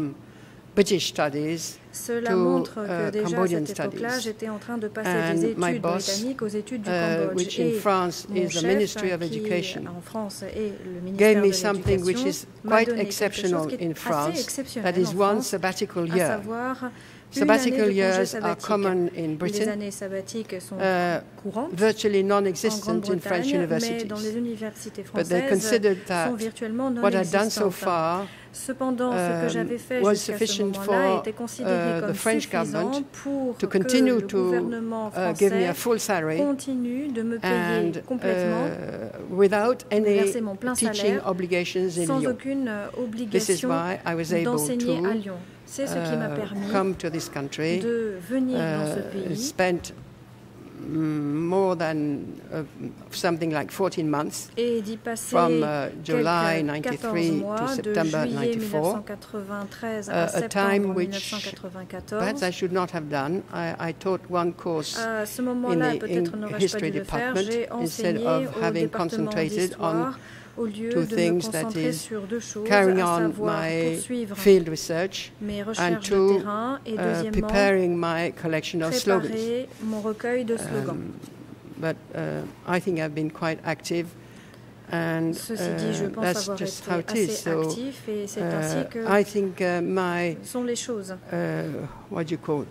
Cela montre que déjà à cette époque-là, j'étais en train de passer des études britanniques aux études du Cambodge. Et mon chef, qui en France est le ministère de l'Éducation, m'a donné quelque chose qui est assez exceptionnel en France, à savoir sabbatical years are common in Britain. Les années sabbatiques sont courantes virtually non-existent in French universities. Mais dans les universités françaises sont virtuellement non-existantes. Cependant, ce que j'avais fait jusqu'à ce moment-là était considéré comme suffisant pour que le gouvernement français continue de me payer complètement, de verser mon plein salaire, sans aucune obligation d'enseigner à Lyon. C'est ce qui m'a permis de venir dans ce pays more than something like 14 months et d'y passer from July 93 to September 94, a time which perhaps I should not have done. I taught one course in the history department instead of having concentrated on two things, that is carrying on my field research and preparing my collection of slogans. but I think I've been quite active. And that's just how it is. So I think my what do you call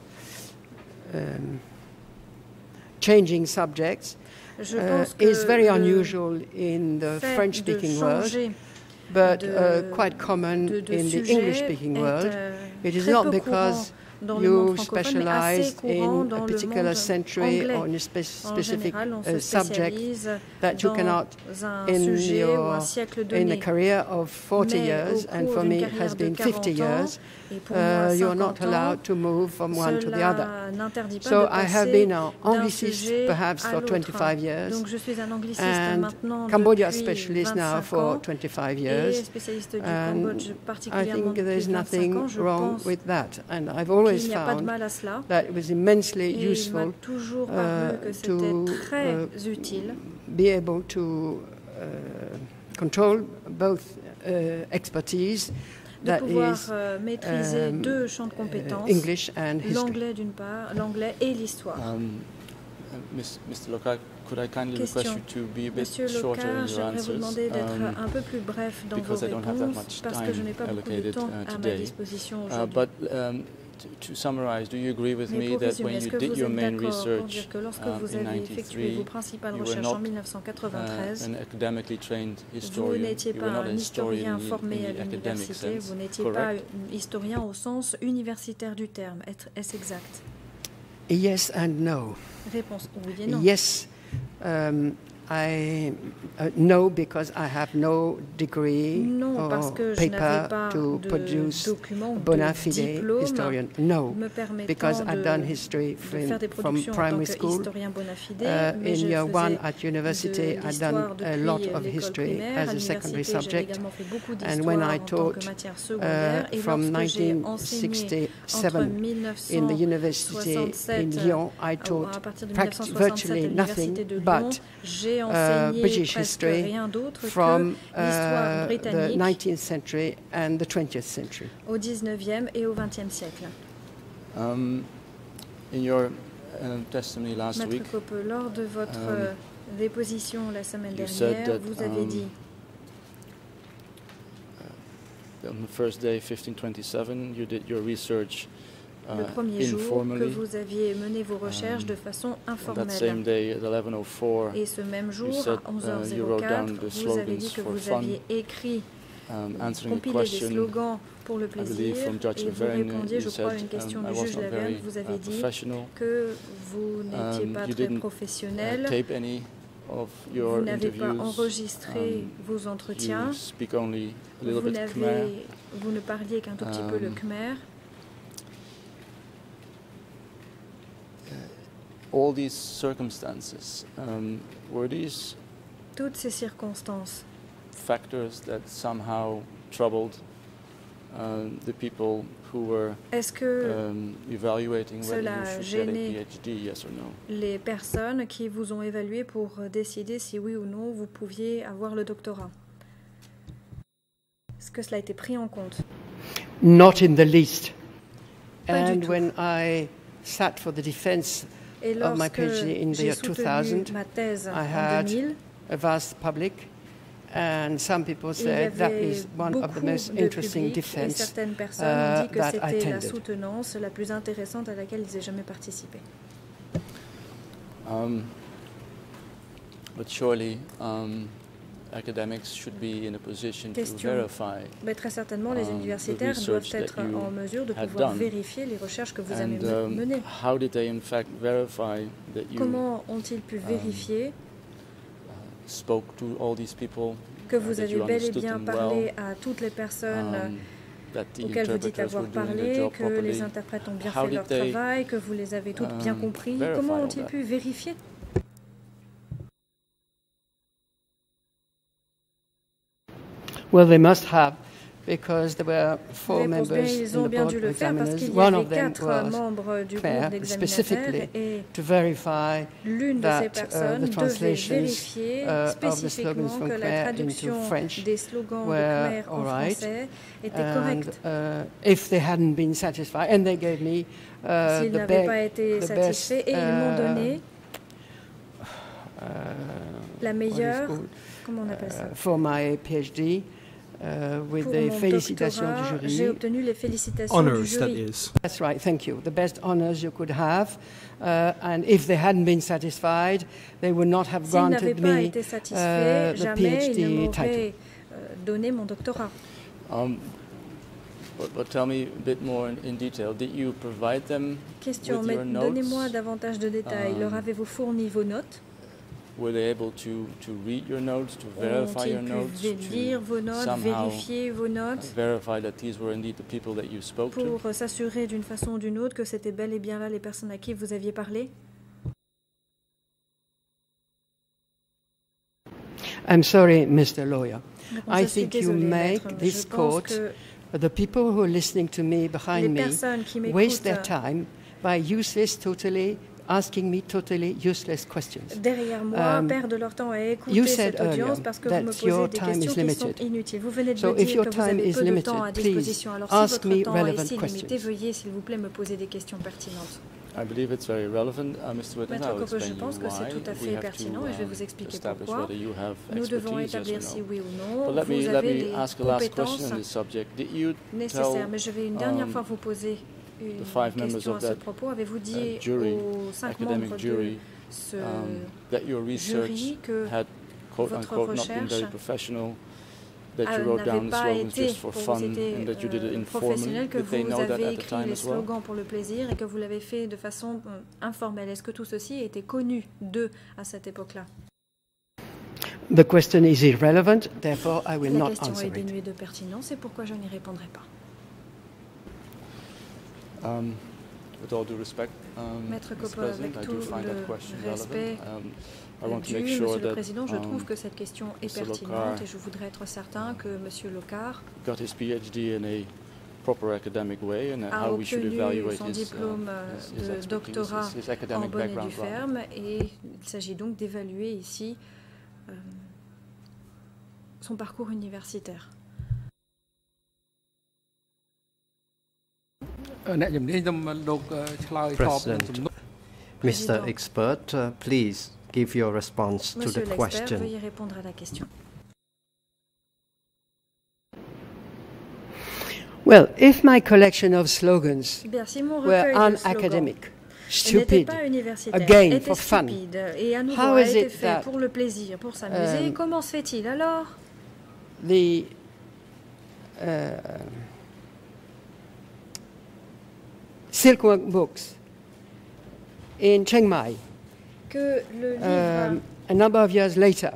changing subjects is very unusual in the French-speaking world, but quite common in the English-speaking world. It is not because you specialize in a particular century or in a specific subject that you cannot, in a career of 40 years, and for me it has been 50 years, you are not allowed to move from one to the other. So I have been an anglicist perhaps for 25 years, and Cambodia specialist now for 25 years, and I think there's nothing wrong with that. And I've always found that it was immensely useful to be able to control both expertise, that is English and history. L'anglais et l'histoire. Mr. Locard, could I kindly request you to be a bit shorter in your answers? Because I don't have that much time allocated today. But to summarize, do you agree with me that when you did your main research in 1993, you were not an academically trained historian, you were not a historian in the academic sense, vous n'étiez pas un historien au sens universitaire du terme, est-ce exact? Yes and no. Réponse oui et non. Yes, no, because I have no degree or paper to produce a bona fide historian. No, because I've done history from primary school. In year one at university, I've done a lot of history as a secondary subject. And when I taught from 1967 in the university in Lyon, I taught virtually nothing but British history from the 19th century and the 20th century. Au 19e et au 20e siècle. In your testimony last week, lors de votre déposition la semaine dernière, vous avez dit on the first day, 1527, you did your research le premier jour que vous aviez mené vos recherches de façon informelle. Et ce même jour, à 11h04, vous avez dit que vous aviez écrit, compilé des slogans pour le plaisir, et vous répondiez, je crois, à une question du juge Laverne. Vous avez dit que vous n'étiez pas très professionnel, vous n'avez pas enregistré vos entretiens, vous ne parliez qu'un tout petit peu le khmer. All these circumstances, were these toutes ces circonstances factors that somehow troubled the people who were evaluating whether you should get a PhD, yes or no? Les personnes qui vous ont évalué pour décider si oui ou non vous pouviez avoir le doctorat. Est-ce que cela a été pris en compte? Not in the least. And when I sat for the defense of my PhD in the year 2000, I had a vast public, and some people said that is one of the most interesting defense that I attended. La soutenance la plus intéressante à laquelle ils aient jamais participé. But surely academics should be in a position to verify. Mais très certainement, les universitaires doivent être en mesure de pouvoir vérifier les recherches que vous avez menées. How did they in fact verify that you Comment ont-ils pu vérifier spoke to all these people, que vous avez bel et bien parlé à toutes les personnes auxquelles vous dites avoir parlé, que les interprètes ont bien fait leur travail, que vous les avez toutes bien compris? Comment ont-ils pu vérifier? Well, they must have, because there were 4 members in the board of examiners. One of them was Claire, specifically to verify that the translations of the slogans from Claire into French were all right. And if they hadn't been satisfied, and they gave me the best la meilleure, comment on appelle ça? For my PhD, with Pour the mon félicitations doctorat, du jury. j'ai obtenu les félicitations Honors, du jury. that is. That's right, thank you. The best honors you could have. And if they hadn't been satisfied, they would not have S'ils n'avaient granted pas me été satisfaits, the jamais ils ne PhD title. m'auraient donné mon doctorat. But tell me a bit more in detail. Did you provide them Question, with mais your notes? donnez-moi davantage de détails. Leur avez-vous fourni vos notes? Were they able to read your notes, to verify your notes, Ont-ils pu lire vos notes, vérifier vos notes, verify that these were indeed the people that you spoke to? pour s'assurer d'une façon ou d'une autre que c'était bel et bien là les personnes à qui vous aviez parlé? I'm sorry, Mr. Lawyer. I think you make this court, the people who are listening to me behind me, waste their time by asking me totally useless questions. Derrière moi, perdent leur temps à écouter cette audience parce que vous me posez des questions qui sont inutiles. Vous venez de me dire que vous avez peu de temps à disposition. Alors si votre temps est si limité, veuillez s'il vous plaît me poser des questions pertinentes. I believe it's very relevant, Mr. Witness. Maître Coppe, je pense que c'est tout à fait pertinent et je vais vous expliquer pourquoi. Nous devons établir si oui ou non vous avez les compétences nécessaires. Mais je vais une dernière fois vous poser une question à ce propos. Avez-vous dit aux 5 membres de ce jury que votre recherche n'avait pas été professionnelle, que vous avez écrit les slogans pour le plaisir et que vous l'avez fait de façon informelle? Est-ce que tout ceci était connu d'eux à cette époque-là? The question is irrelevant, therefore I will not answer it. La question est dénuée de pertinence et pourquoi je n'y répondrai pas? With all due respect, Maître Coppe, avec tout le respect dû, Monsieur le Président, je trouve que cette question est pertinente et je voudrais être certain que Monsieur Locard a obtenu son diplôme de doctorat en bonne et due forme et il s'agit donc d'évaluer ici son parcours universitaire. President, Mr. Expert, please give your response to the question. Veuillez répondre à la question. Well, if my collection of slogans si mon were unacademic, stupid, again for fun, et à nouveau how a is été it fait that pour le plaisir, pour s'amuser, comment se fait-il alors? The Silkworm books in Chiang Mai, que le livre a number of years later,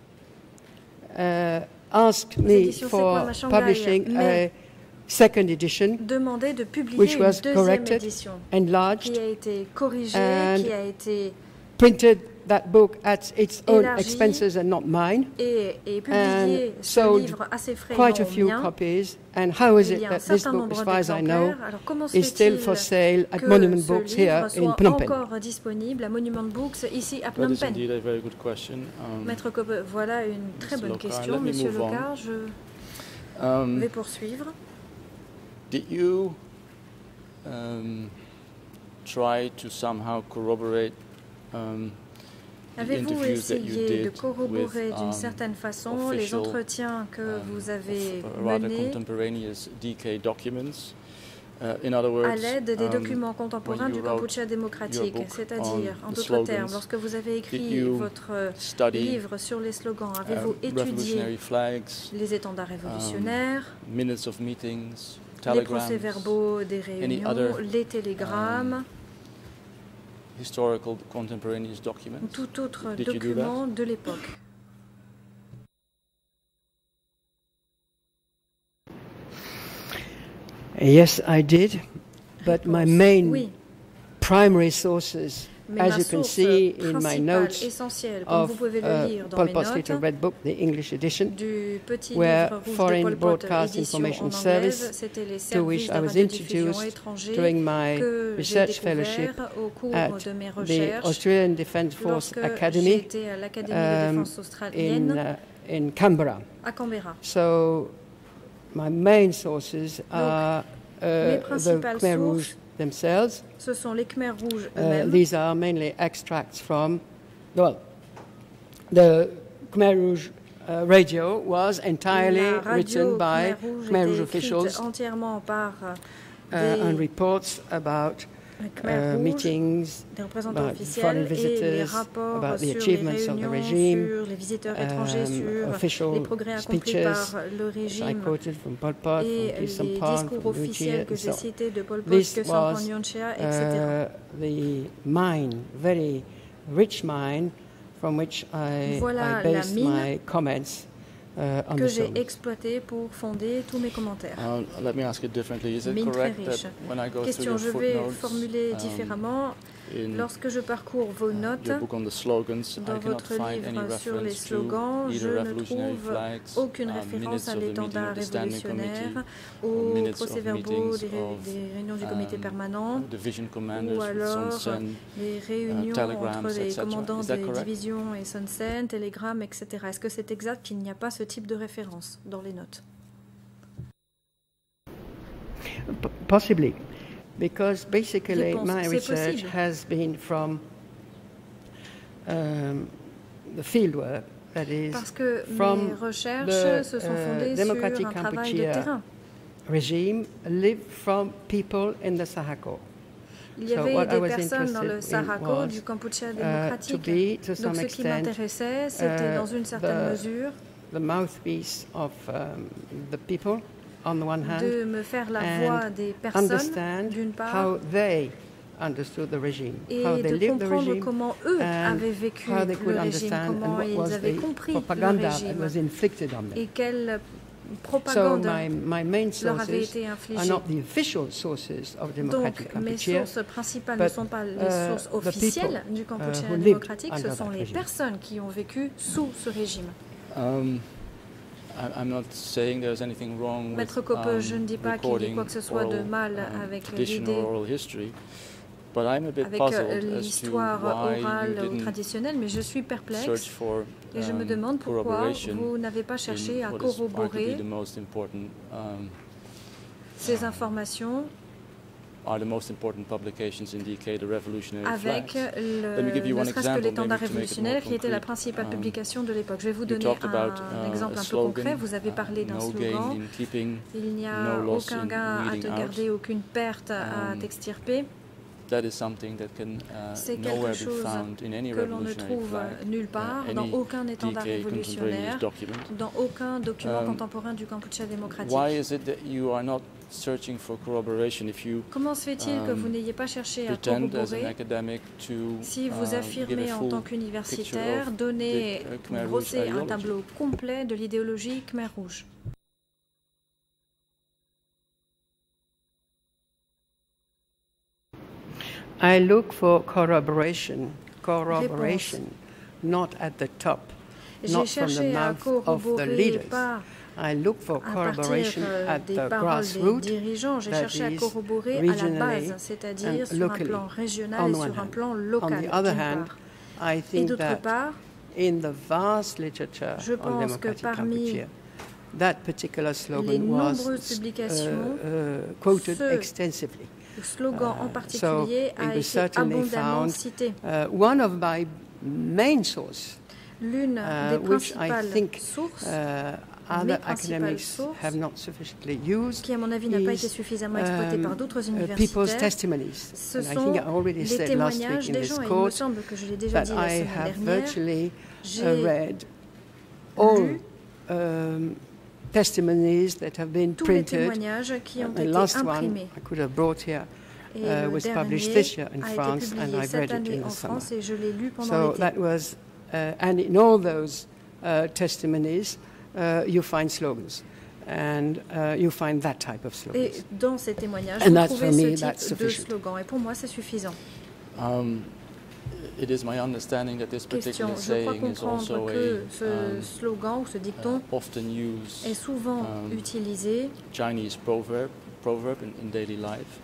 asked me for publishing a second edition, demandé de publier which was une deuxième corrected, édition, enlarged, qui a été corrigée, qui a été printed that book at its own expenses and not mine, et publié ce livre à ses frais, quite a non few mien. copies. And how is Il it y a un that this certain book, as nombre far as I know, d'exemplaires. Comment se is still fait-il for sale at que Monument ce Books here livre in soit Phnom Penh? encore disponible à Monument Books ici à That Phnom is Penh? indeed a very good question. Maître Coppe, voilà une très bonne Locard, question, let me Monsieur move on. Locard. Je vais poursuivre. Did you try to somehow corroborate Avez-vous essayé de corroborer d'une certaine façon les entretiens que vous avez menés à l'aide des documents contemporains du Cambodge démocratique? C'est-à-dire, en d'autres termes, lorsque vous avez écrit votre livre sur les slogans, avez-vous étudié les étendards révolutionnaires, les procès-verbaux des réunions, les télégrammes, historical contemporaneous documents? ou tout autre document de l'époque? Yes, I did, but my main primary sources, as you can see in my notes of Pol Pot's Little Red Book, the English edition, were Foreign Broadcast Information Service, to which I was introduced during my research fellowship at the Australian Defence Force Academy in Canberra. So my main sources are the Khmer Rouge themselves. Ce sont les Khmer rouges eux-mêmes. These are mainly extracts from, well, the Khmer Rouge radio was entirely written by Khmer Rouge officials and reports about meetings, about foreign visitors, about the achievements of the regime, official speeches, I quoted from Pol Pot, from Ky Sampan, from Nuon Chea, and so on. This was the mine, very rich mine, from which I based my comments on que j'ai exploité pour fonder tous mes commentaires. Let me ask it differently. Is it correct that when I go through your je vais formuler différemment. Lorsque je parcours vos notes dans votre livre sur les slogans, je ne trouve aucune référence à l'étendard révolutionnaire, aux procès-verbaux des réunions du comité permanent, ou alors les réunions entre les commandants des divisions et Son Sen, télégrammes, etc. Est-ce que c'est exact qu'il n'y a pas ce type de référence dans les notes? Possibly. Because basically my research has been from the fieldwork, that is, from the Democratic Kampuchea regime, lived from people in the Sahako. Il y avait des personnes dans le Sahako du Kampuchea démocratique. Donc ce qui m'intéressait, c'était dans une certaine mesure the mouthpiece of the people. On the one hand, de me faire la voix des personnes, d'une part, et de comprendre comment eux avaient vécu le régime, comment ils avaient compris le régime et quelle propagande leur avait été infligée. Donc, mes sources principales ne sont pas les sources officielles du Kampuchea démocratique, ce sont les personnes qui ont vécu sous ce régime. Maître Koppe, je ne dis pas qu'il y ait quoi que ce soit de mal avec l'idée, avec l'histoire orale ou traditionnelle, mais je suis perplexe et je me demande pourquoi vous n'avez pas cherché à corroborer ces informations avec ne serait-ce que l'étendard révolutionnaire qui était la principale publication de l'époque. Je vais vous donner un exemple un peu concret. Vous avez parlé d'un slogan. Il n'y a aucun gain à te garder, aucune perte à t'extirper. C'est quelque chose que l'on ne trouve nulle part, dans aucun étendard révolutionnaire, dans aucun document contemporain du Kampuchea démocratique. Comment se fait-il que vous n'ayez pas cherché à corroborer si vous affirmez en tant qu'universitaire, brosser un tableau complet de l'idéologie Khmer Rouge? I look for corroboration, not at the top, not from the mouth of the leaders. I look for corroboration at the grassroots, that is, regionally and locally. On the other hand, I think that in the vast literature on democratic Kampuchea, that particular slogan was quoted extensively. Le slogan en particulier a été abondamment cité. One of my main sources, l'une des principales sources, other academics have not sufficiently used, qui à mon avis n'a pas été suffisamment exploité par d'autres people's testimonies. Ce sont les témoignages des gens, et il me semble que je l'ai déjà dit la semaine dernière, j'ai all testimonies that have been tous les printed. témoignages qui ont été last imprimés. one I could have brought here was published this year in France, and I've read it in the summer. Et je l'ai lu pendant So l'été. that was, and in all those testimonies, you find slogans, and you find that type of slogans. Et dans ces témoignages, And vous trouvez ce type de slogan. Et pour moi, c'est suffisant. It is my understanding that this particular saying is also ce slogan ou ce dicton often used est souvent utilisé Chinese proverb in daily life.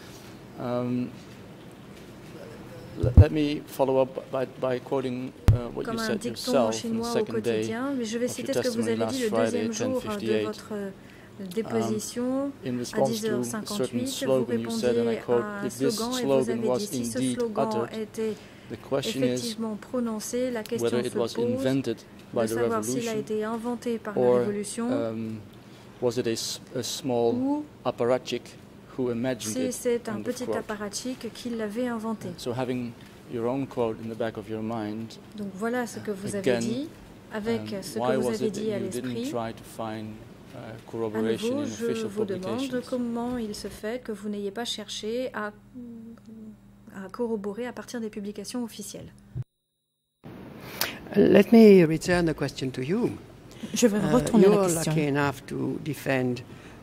Let me follow up by quoting what you said yourself on the second day mais je vais citer ce que vous avez dit le deuxième jour de votre déposition à 10h58. Vous répondiez à un slogan et vous avez dit si ce slogan était effectivement prononcé. La question se pose de savoir s'il a été inventé par la Révolution ou si c'est un petit apparatchik qui l'avait inventé. Donc voilà ce que vous avez dit. Avec ce que vous avez dit à l'esprit, à nouveau, je vous demande comment il se fait que vous n'ayez pas cherché à corroborer à partir des publications officielles. Let me return the question to you. Je vais retourner la question. You're lucky enough to defend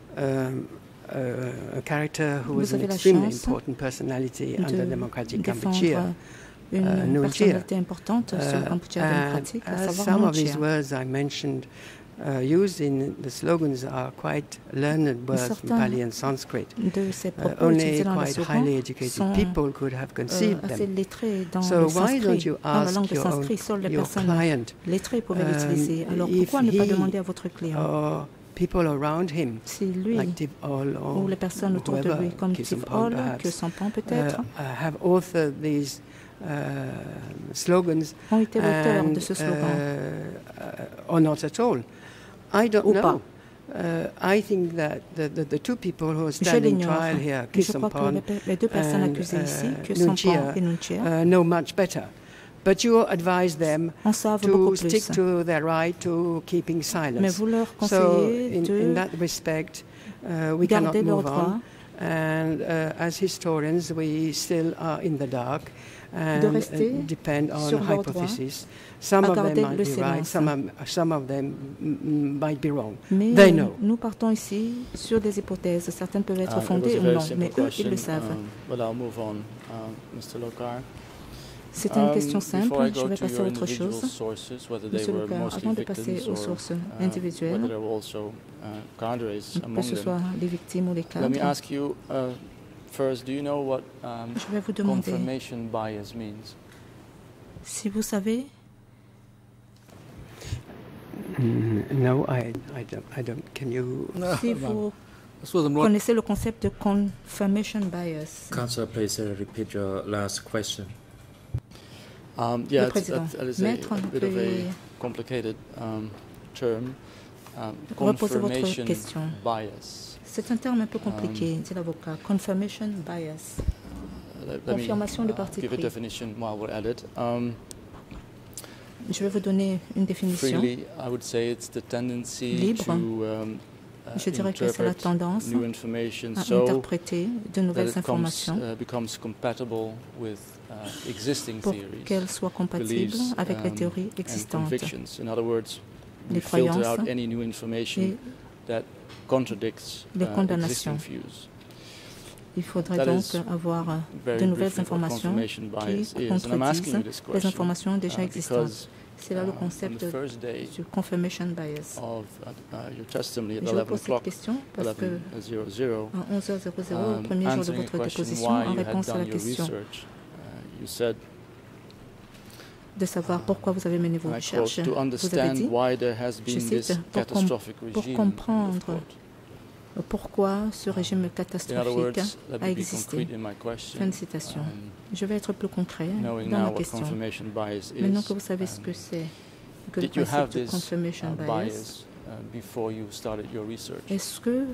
a character who was an extremely important personality under democratic Kampuchea. Une personnalité importante sur le Kampuchea démocratique, à savoir some of these words I mentioned used in the slogans are quite learned words from Pali and Sanskrit. Only quite highly educated people could have conceived them. So why don't you ask your client if he or people around him, like Tip Ol or whoever, Kisampan perhaps, have authored these slogans and, or not at all. I don't know. I think that the two people who are standing trial here, Kisampan and Nunchia, know much better. But you advise them to stick to their right to keeping silence. So in that respect, we cannot move on. And as historians, we still are in the dark and depend on hypotheses. Some of them might be right, some of them might be wrong. They know. Nous partons ici sur des hypothèses. Certaines peuvent être fondées ou non, mais eux, ils le savent. But I'll move on, Mr. Locard. C'est une question simple, je vais passer à autre chose. Monsieur Locard, avant de passer aux sources individuelles, que ce soit les victimes ou les cadres, je vais vous demander si vous savez. No, I don't. Can you? Si vous connaissez le concept de confirmation bias. Councillor, please repeat your last question. Yeah, that is a bit of a complicated term. Confirmation bias. C'est un terme un peu compliqué, dit l'avocat. Confirmation bias. Confirmation de parti pris. Give a definition while we're at it. Je vais vous donner une définition. Freely, I would say it's the tendency libre. Je dirais que c'est la tendance à interpréter de nouvelles informations pour qu'elles soient compatibles avec les théories existantes, les croyances et les condamnations. Il faudrait donc avoir de nouvelles informations qui contredisent les informations déjà existantes. C'est là le concept du confirmation bias. Je vous pose cette question parce que à 11h00, au premier jour de votre déposition, en réponse à la question de savoir pourquoi vous avez mené vos recherches, vous avez dit, je cite, pour comprendre pourquoi ce régime catastrophique a existé. Fin de citation. Je vais être plus concret dans ma question. Maintenant que vous savez ce que c'est que le principe de confirmation bias, est-ce que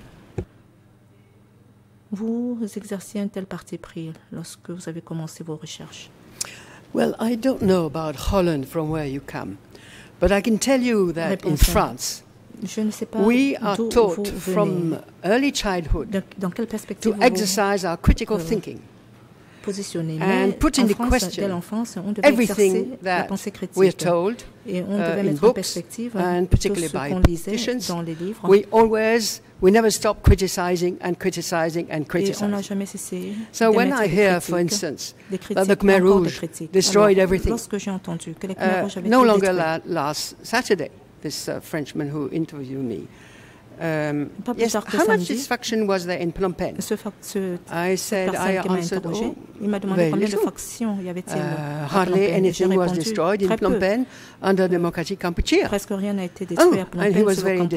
vous exerciez un tel parti pris lorsque vous avez commencé vos recherches? Well, I don't know about Holland from where you come, but I can tell you that in France, we are taught from early childhood to exercise our critical thinking and put into question everything that we are told in books and particularly by politicians. We never stop criticizing and criticizing and criticizing. So when I hear, for instance, that the Khmer Rouge destroyed everything, no longer last Saturday, this Frenchman who interviewed me yes, how much dysfunction was there in Phnom Penh? I said, I answered, very little. Hardly anything was destroyed in Phnom Penh under democratic Kampuchea. And he was very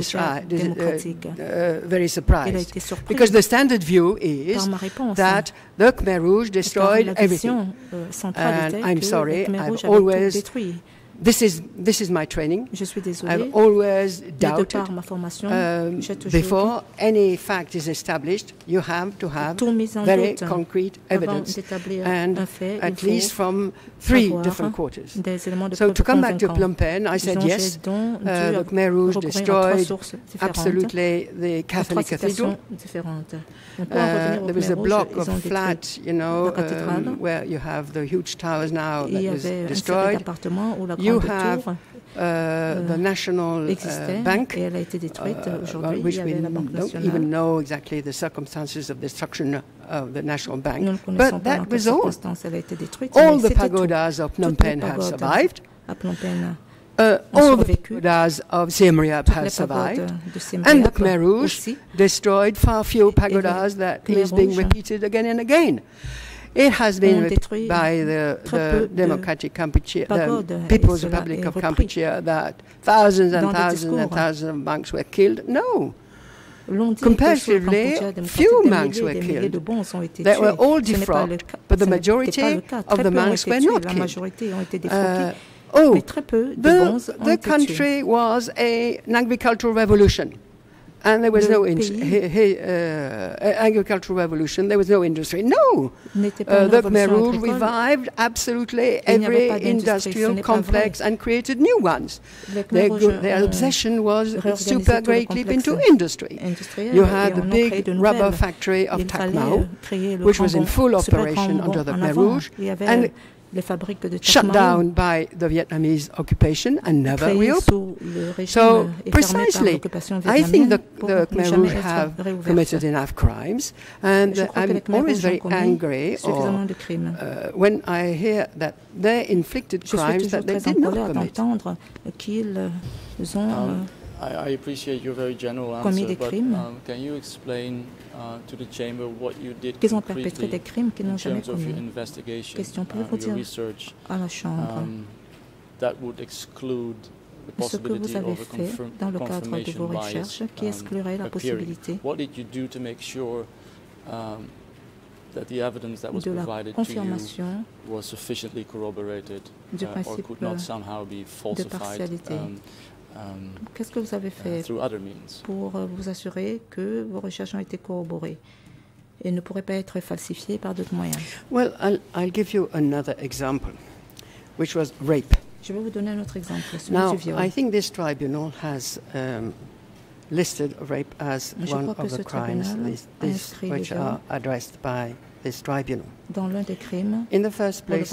surprised. Because the standard view is that the Khmer Rouge destroyed everything. And I'm sorry, I've always... This is my training. I've always doubted before any fact is established, you have to have very concrete evidence, and at least from 3 different quarters. So to come back to Phnom Penh, I said yes, the Khmer Rouge destroyed absolutely the Catholic cathedral. There was a block of flats, where you have the huge towers now that was destroyed. You have the National Bank, which we don't even know exactly the circumstances of destruction of the National Bank. But that was all. All the pagodas of Phnom Penh have survived. All the pagodas of Siem Reap have survived. And the Khmer Rouge destroyed far fewer pagodas that is being repeated again and again. It has been repeated by the Democratic Kampuchea, the People's Republic of Kampuchea, that thousands and thousands and thousands of monks were killed. No. Comparatively, few monks were killed. They were all defrocked, but the majority of the monks were not killed. The country was an agricultural revolution. And there was no agricultural revolution, there was no industry. No! The Khmer Rouge revived absolutely every industrial complex and created new ones. Their obsession was super great leap into industry. You had the big rubber factory of Tak Mau, which was in full operation under the Khmer Rouge, and shut down by the Vietnamese occupation and never reopened. So precisely, I think the Khmer Rouge have committed enough crimes, and I'm always very angry when I hear that they inflicted crimes that they did not commit. I appreciate your very general answer, but can you explain to the Chamber what you did concretely in terms of your investigation, your research, that would exclude the possibility of a confirmation bias appearing? What did you do to make sure that the evidence that was provided to you was sufficiently corroborated or could not somehow be falsified? Qu'est-ce que vous avez fait pour vous assurer que vos recherches ont été corroborées et ne pourraient pas être falsifiées par d'autres moyens? Well, I'll give you another example, which was rape. Je vais vous donner un autre exemple, celui du viol. I think this tribunal has listed rape as one of the crimes which are addressed by this tribunal. Dans l'un des crimes, in the first place,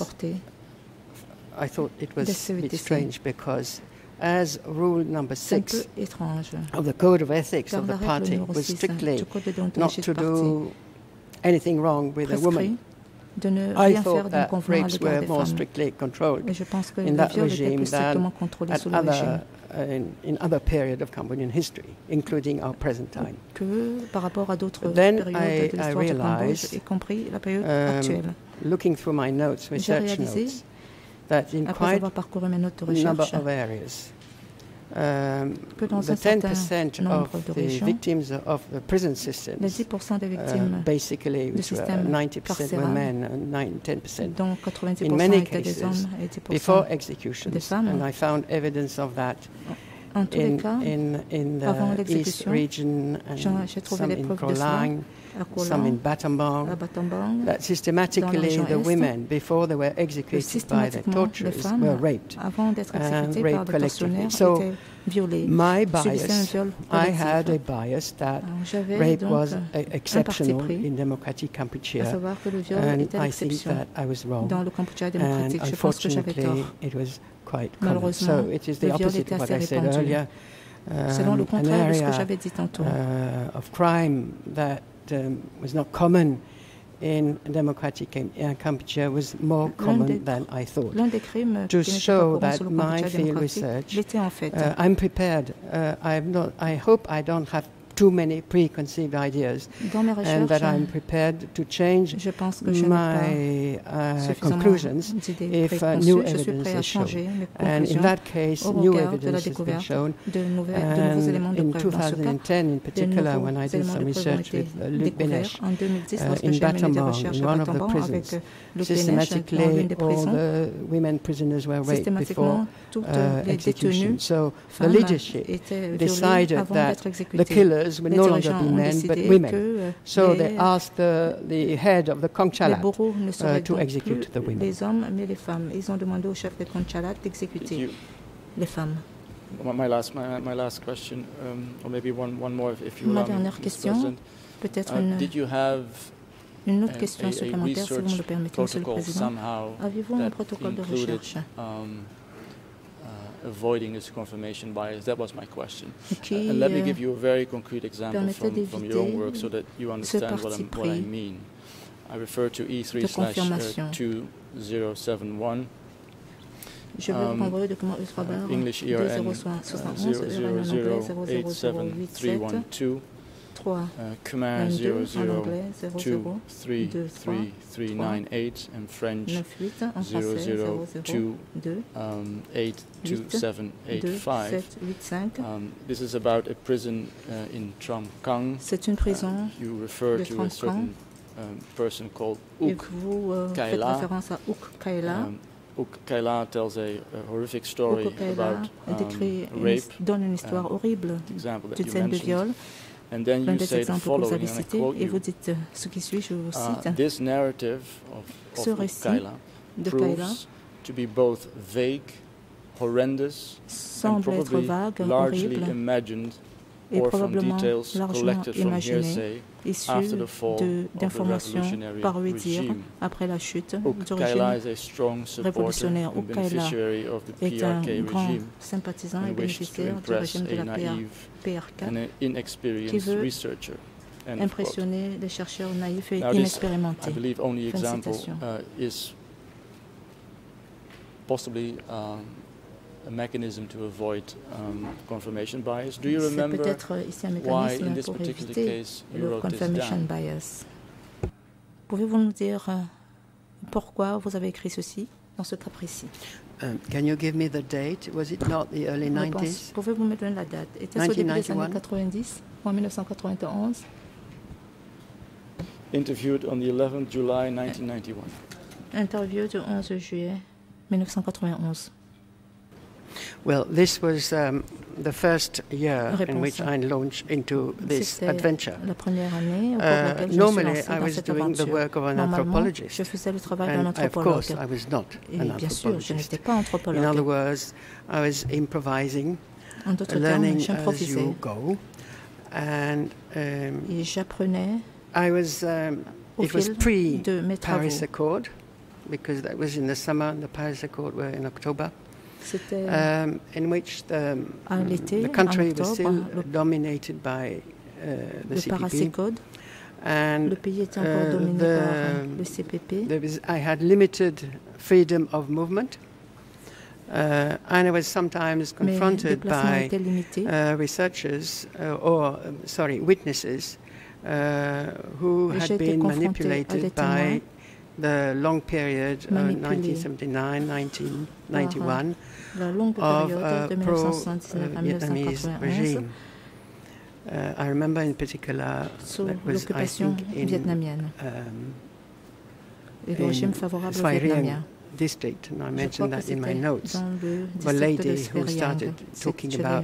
I thought it was a bit strange because as rule number 6 of the Code of Ethics of the party was strictly not to do anything wrong with a woman, I thought that rapes were more strictly controlled in that regime than in other periods of Cambodian history, including our present time. Then I realized, looking through my notes, research notes, that in quite a number of areas, the 10% of the victims of the prison system, basically, which were 90% were men and 10% in many cases, before executions, and I found evidence of that in the East region, and some in Krolang, some in Battambang, that systematically the women, before they were executed by the torturers, were raped and raped collectively. So my bias, I had a bias that rape was exceptional in democratic Kampuchea, and I think that I was wrong, and unfortunately it was quite common. So it is the opposite of what I said earlier, an area of crime that was not common in democratic Kampuchea was more common than I thought. To show that my field research, I'm prepared. I hope I don't have too many preconceived ideas, and that I'm prepared to change my conclusions if new evidence is shown. And in that case, new evidence has been shown. And in 2010, in particular, when I did some research with Luc Benesch in Batamang, in one of the prisons, systematically all the women prisoners were raped before execution. So the leadership decided that the killers would no longer be men but women. So they asked the head of the Kongchalat to execute the women. Les hommes, mais les femmes. Ils ont demandé au chef de Kongchalat d'exécuter les femmes. My last question, or maybe one more if you allow me, Mr. President. Peut-être une autre question supplémentaire, si vous me le permettez, Monsieur le Président. Avez-vous un protocole de recherche avoiding this confirmation bias? That was my question. And let me give you a very concrete example from your own work so that you understand what I mean. I refer to E3/2071. Je vais vous renvoyer au document E3 English ERN 00873112. Khmer 00233398 and French 0028275. This is about a prison in Tram Kang. C'est une prison. You refer to a certain person called Uk Kaila. Uk Kaila tells a horrific story about rape. Donne une histoire horrible d'une scène de viol. And then you say the following, and I quote you, this narrative of Kaila proves to be both vague, horrendous, and probably largely imagined or from details collected from hearsay after the fall of the revolutionary regime. Uk Kaila is a strong supporter and beneficiary of the PRK regime and wished to impress a naive and an inexperienced researcher. Impressionner des chercheurs naïfs et now inexpérimentés. This, I believe, only example is possibly a mechanism to avoid confirmation bias. Do you remember why, in this particular case, you wrote this down? Bias. Pouvez-vous nous dire pourquoi vous avez écrit ceci dans ce cas précis? Can you give me the date? Was it not the early 90s? Pouvez-vous me donner la date? Était-ce au début des années 90 ou en 1991? Interviewed on the 11th July 1991. Interview du 11 juillet 1991. Well, this was the first year in which I launched into this adventure. Normally, I was doing the work of an anthropologist, and of course, I was not an anthropologist. In other words, I was improvising, learning as you go, and I was. It was pre-Paris Accord, because that was in the summer, and the Paris Accord were in October. In which the country was still dominated by the CPP, and I had limited freedom of movement, and I was sometimes confronted by researchers witnesses who had been manipulated by the long period, 1979-1991, of pro-Vietnamese regime. I remember in particular that was, I think, in Svay Rieng district, and I mentioned that in my notes. A lady who started talking about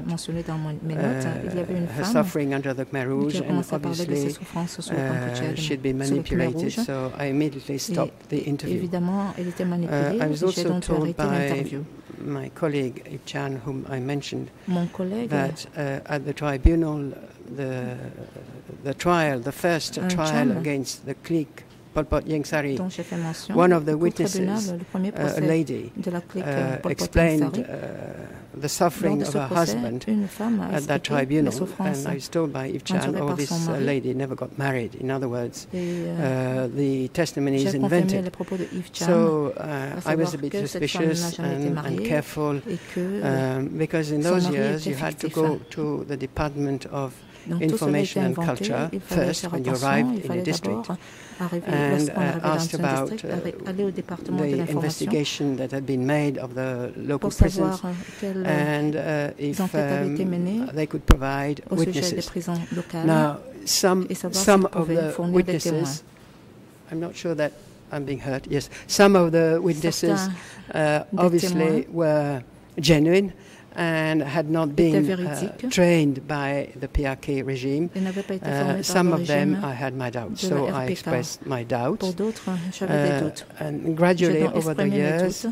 her suffering under the Khmer Rouge, and obviously she'd been manipulated, so I immediately stopped the interview. I was also told by my colleague Ip Chan, whom I mentioned, that at the tribunal, the first trial against the clique Pol Pot Ieng Sari, dont j'ai fait mention, one of the au witnesses, tribunal, le premier procès a lady, de la clique Pol Pot Ieng explained Sari, the suffering of her husband at that tribunal, and I was told by Yves Chan, oh, this lady never got married. In other words, the testimony is invented. So I was a bit suspicious and careful, because in those years you had to go to the Department of Information and Culture first when you arrived in a district, and asked about the investigation that had been made of the local prisons, and if they could provide witnesses. Now, some of the witnesses, I'm not sure that I'm being heard, yes, some of the witnesses obviously were genuine and had not been trained by the PRK regime. Some of them I had my doubts, so I expressed my doubts. And gradually over the years,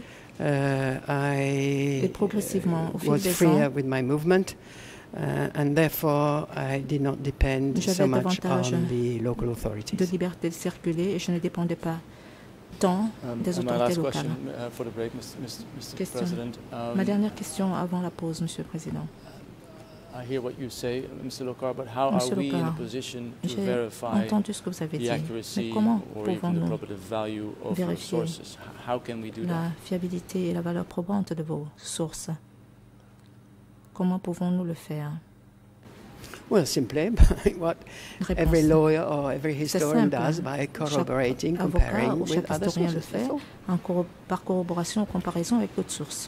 I was freer with my movement, and therefore I did not depend so much on the local authorities. Des autorités locales. Ma dernière question avant la pause, Monsieur le Président. I hear what you say, Mr. Locard, but how are we in a position to verify the accuracy or even the probative value of your sources? How can we do that? La fiabilité et la valeur probante de vos sources. Comment pouvons-nous le faire? Well, simply by what every lawyer or every historian does, by corroborating, comparing with other sources. Par corroboration, comparaison avec d'autres sources.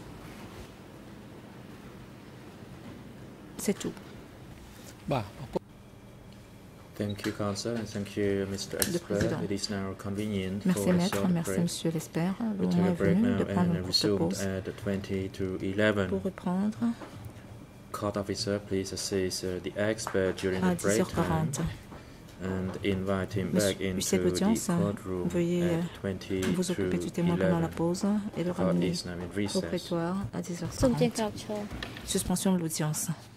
C'est tout. Thank you, Counsel, and thank you, Mr. Expert. It is now convenient merci, for a maître, short merci, break. Monsieur l'expert. We take a break now and resume at 20 to 11. Pour reprendre. Court officer, please assist the expert during the break time and invite him back into the courtroom at 20 vous occuper du témoin pendant la pause et le ramener au prétoire à 10h30. Suspension de l'audience.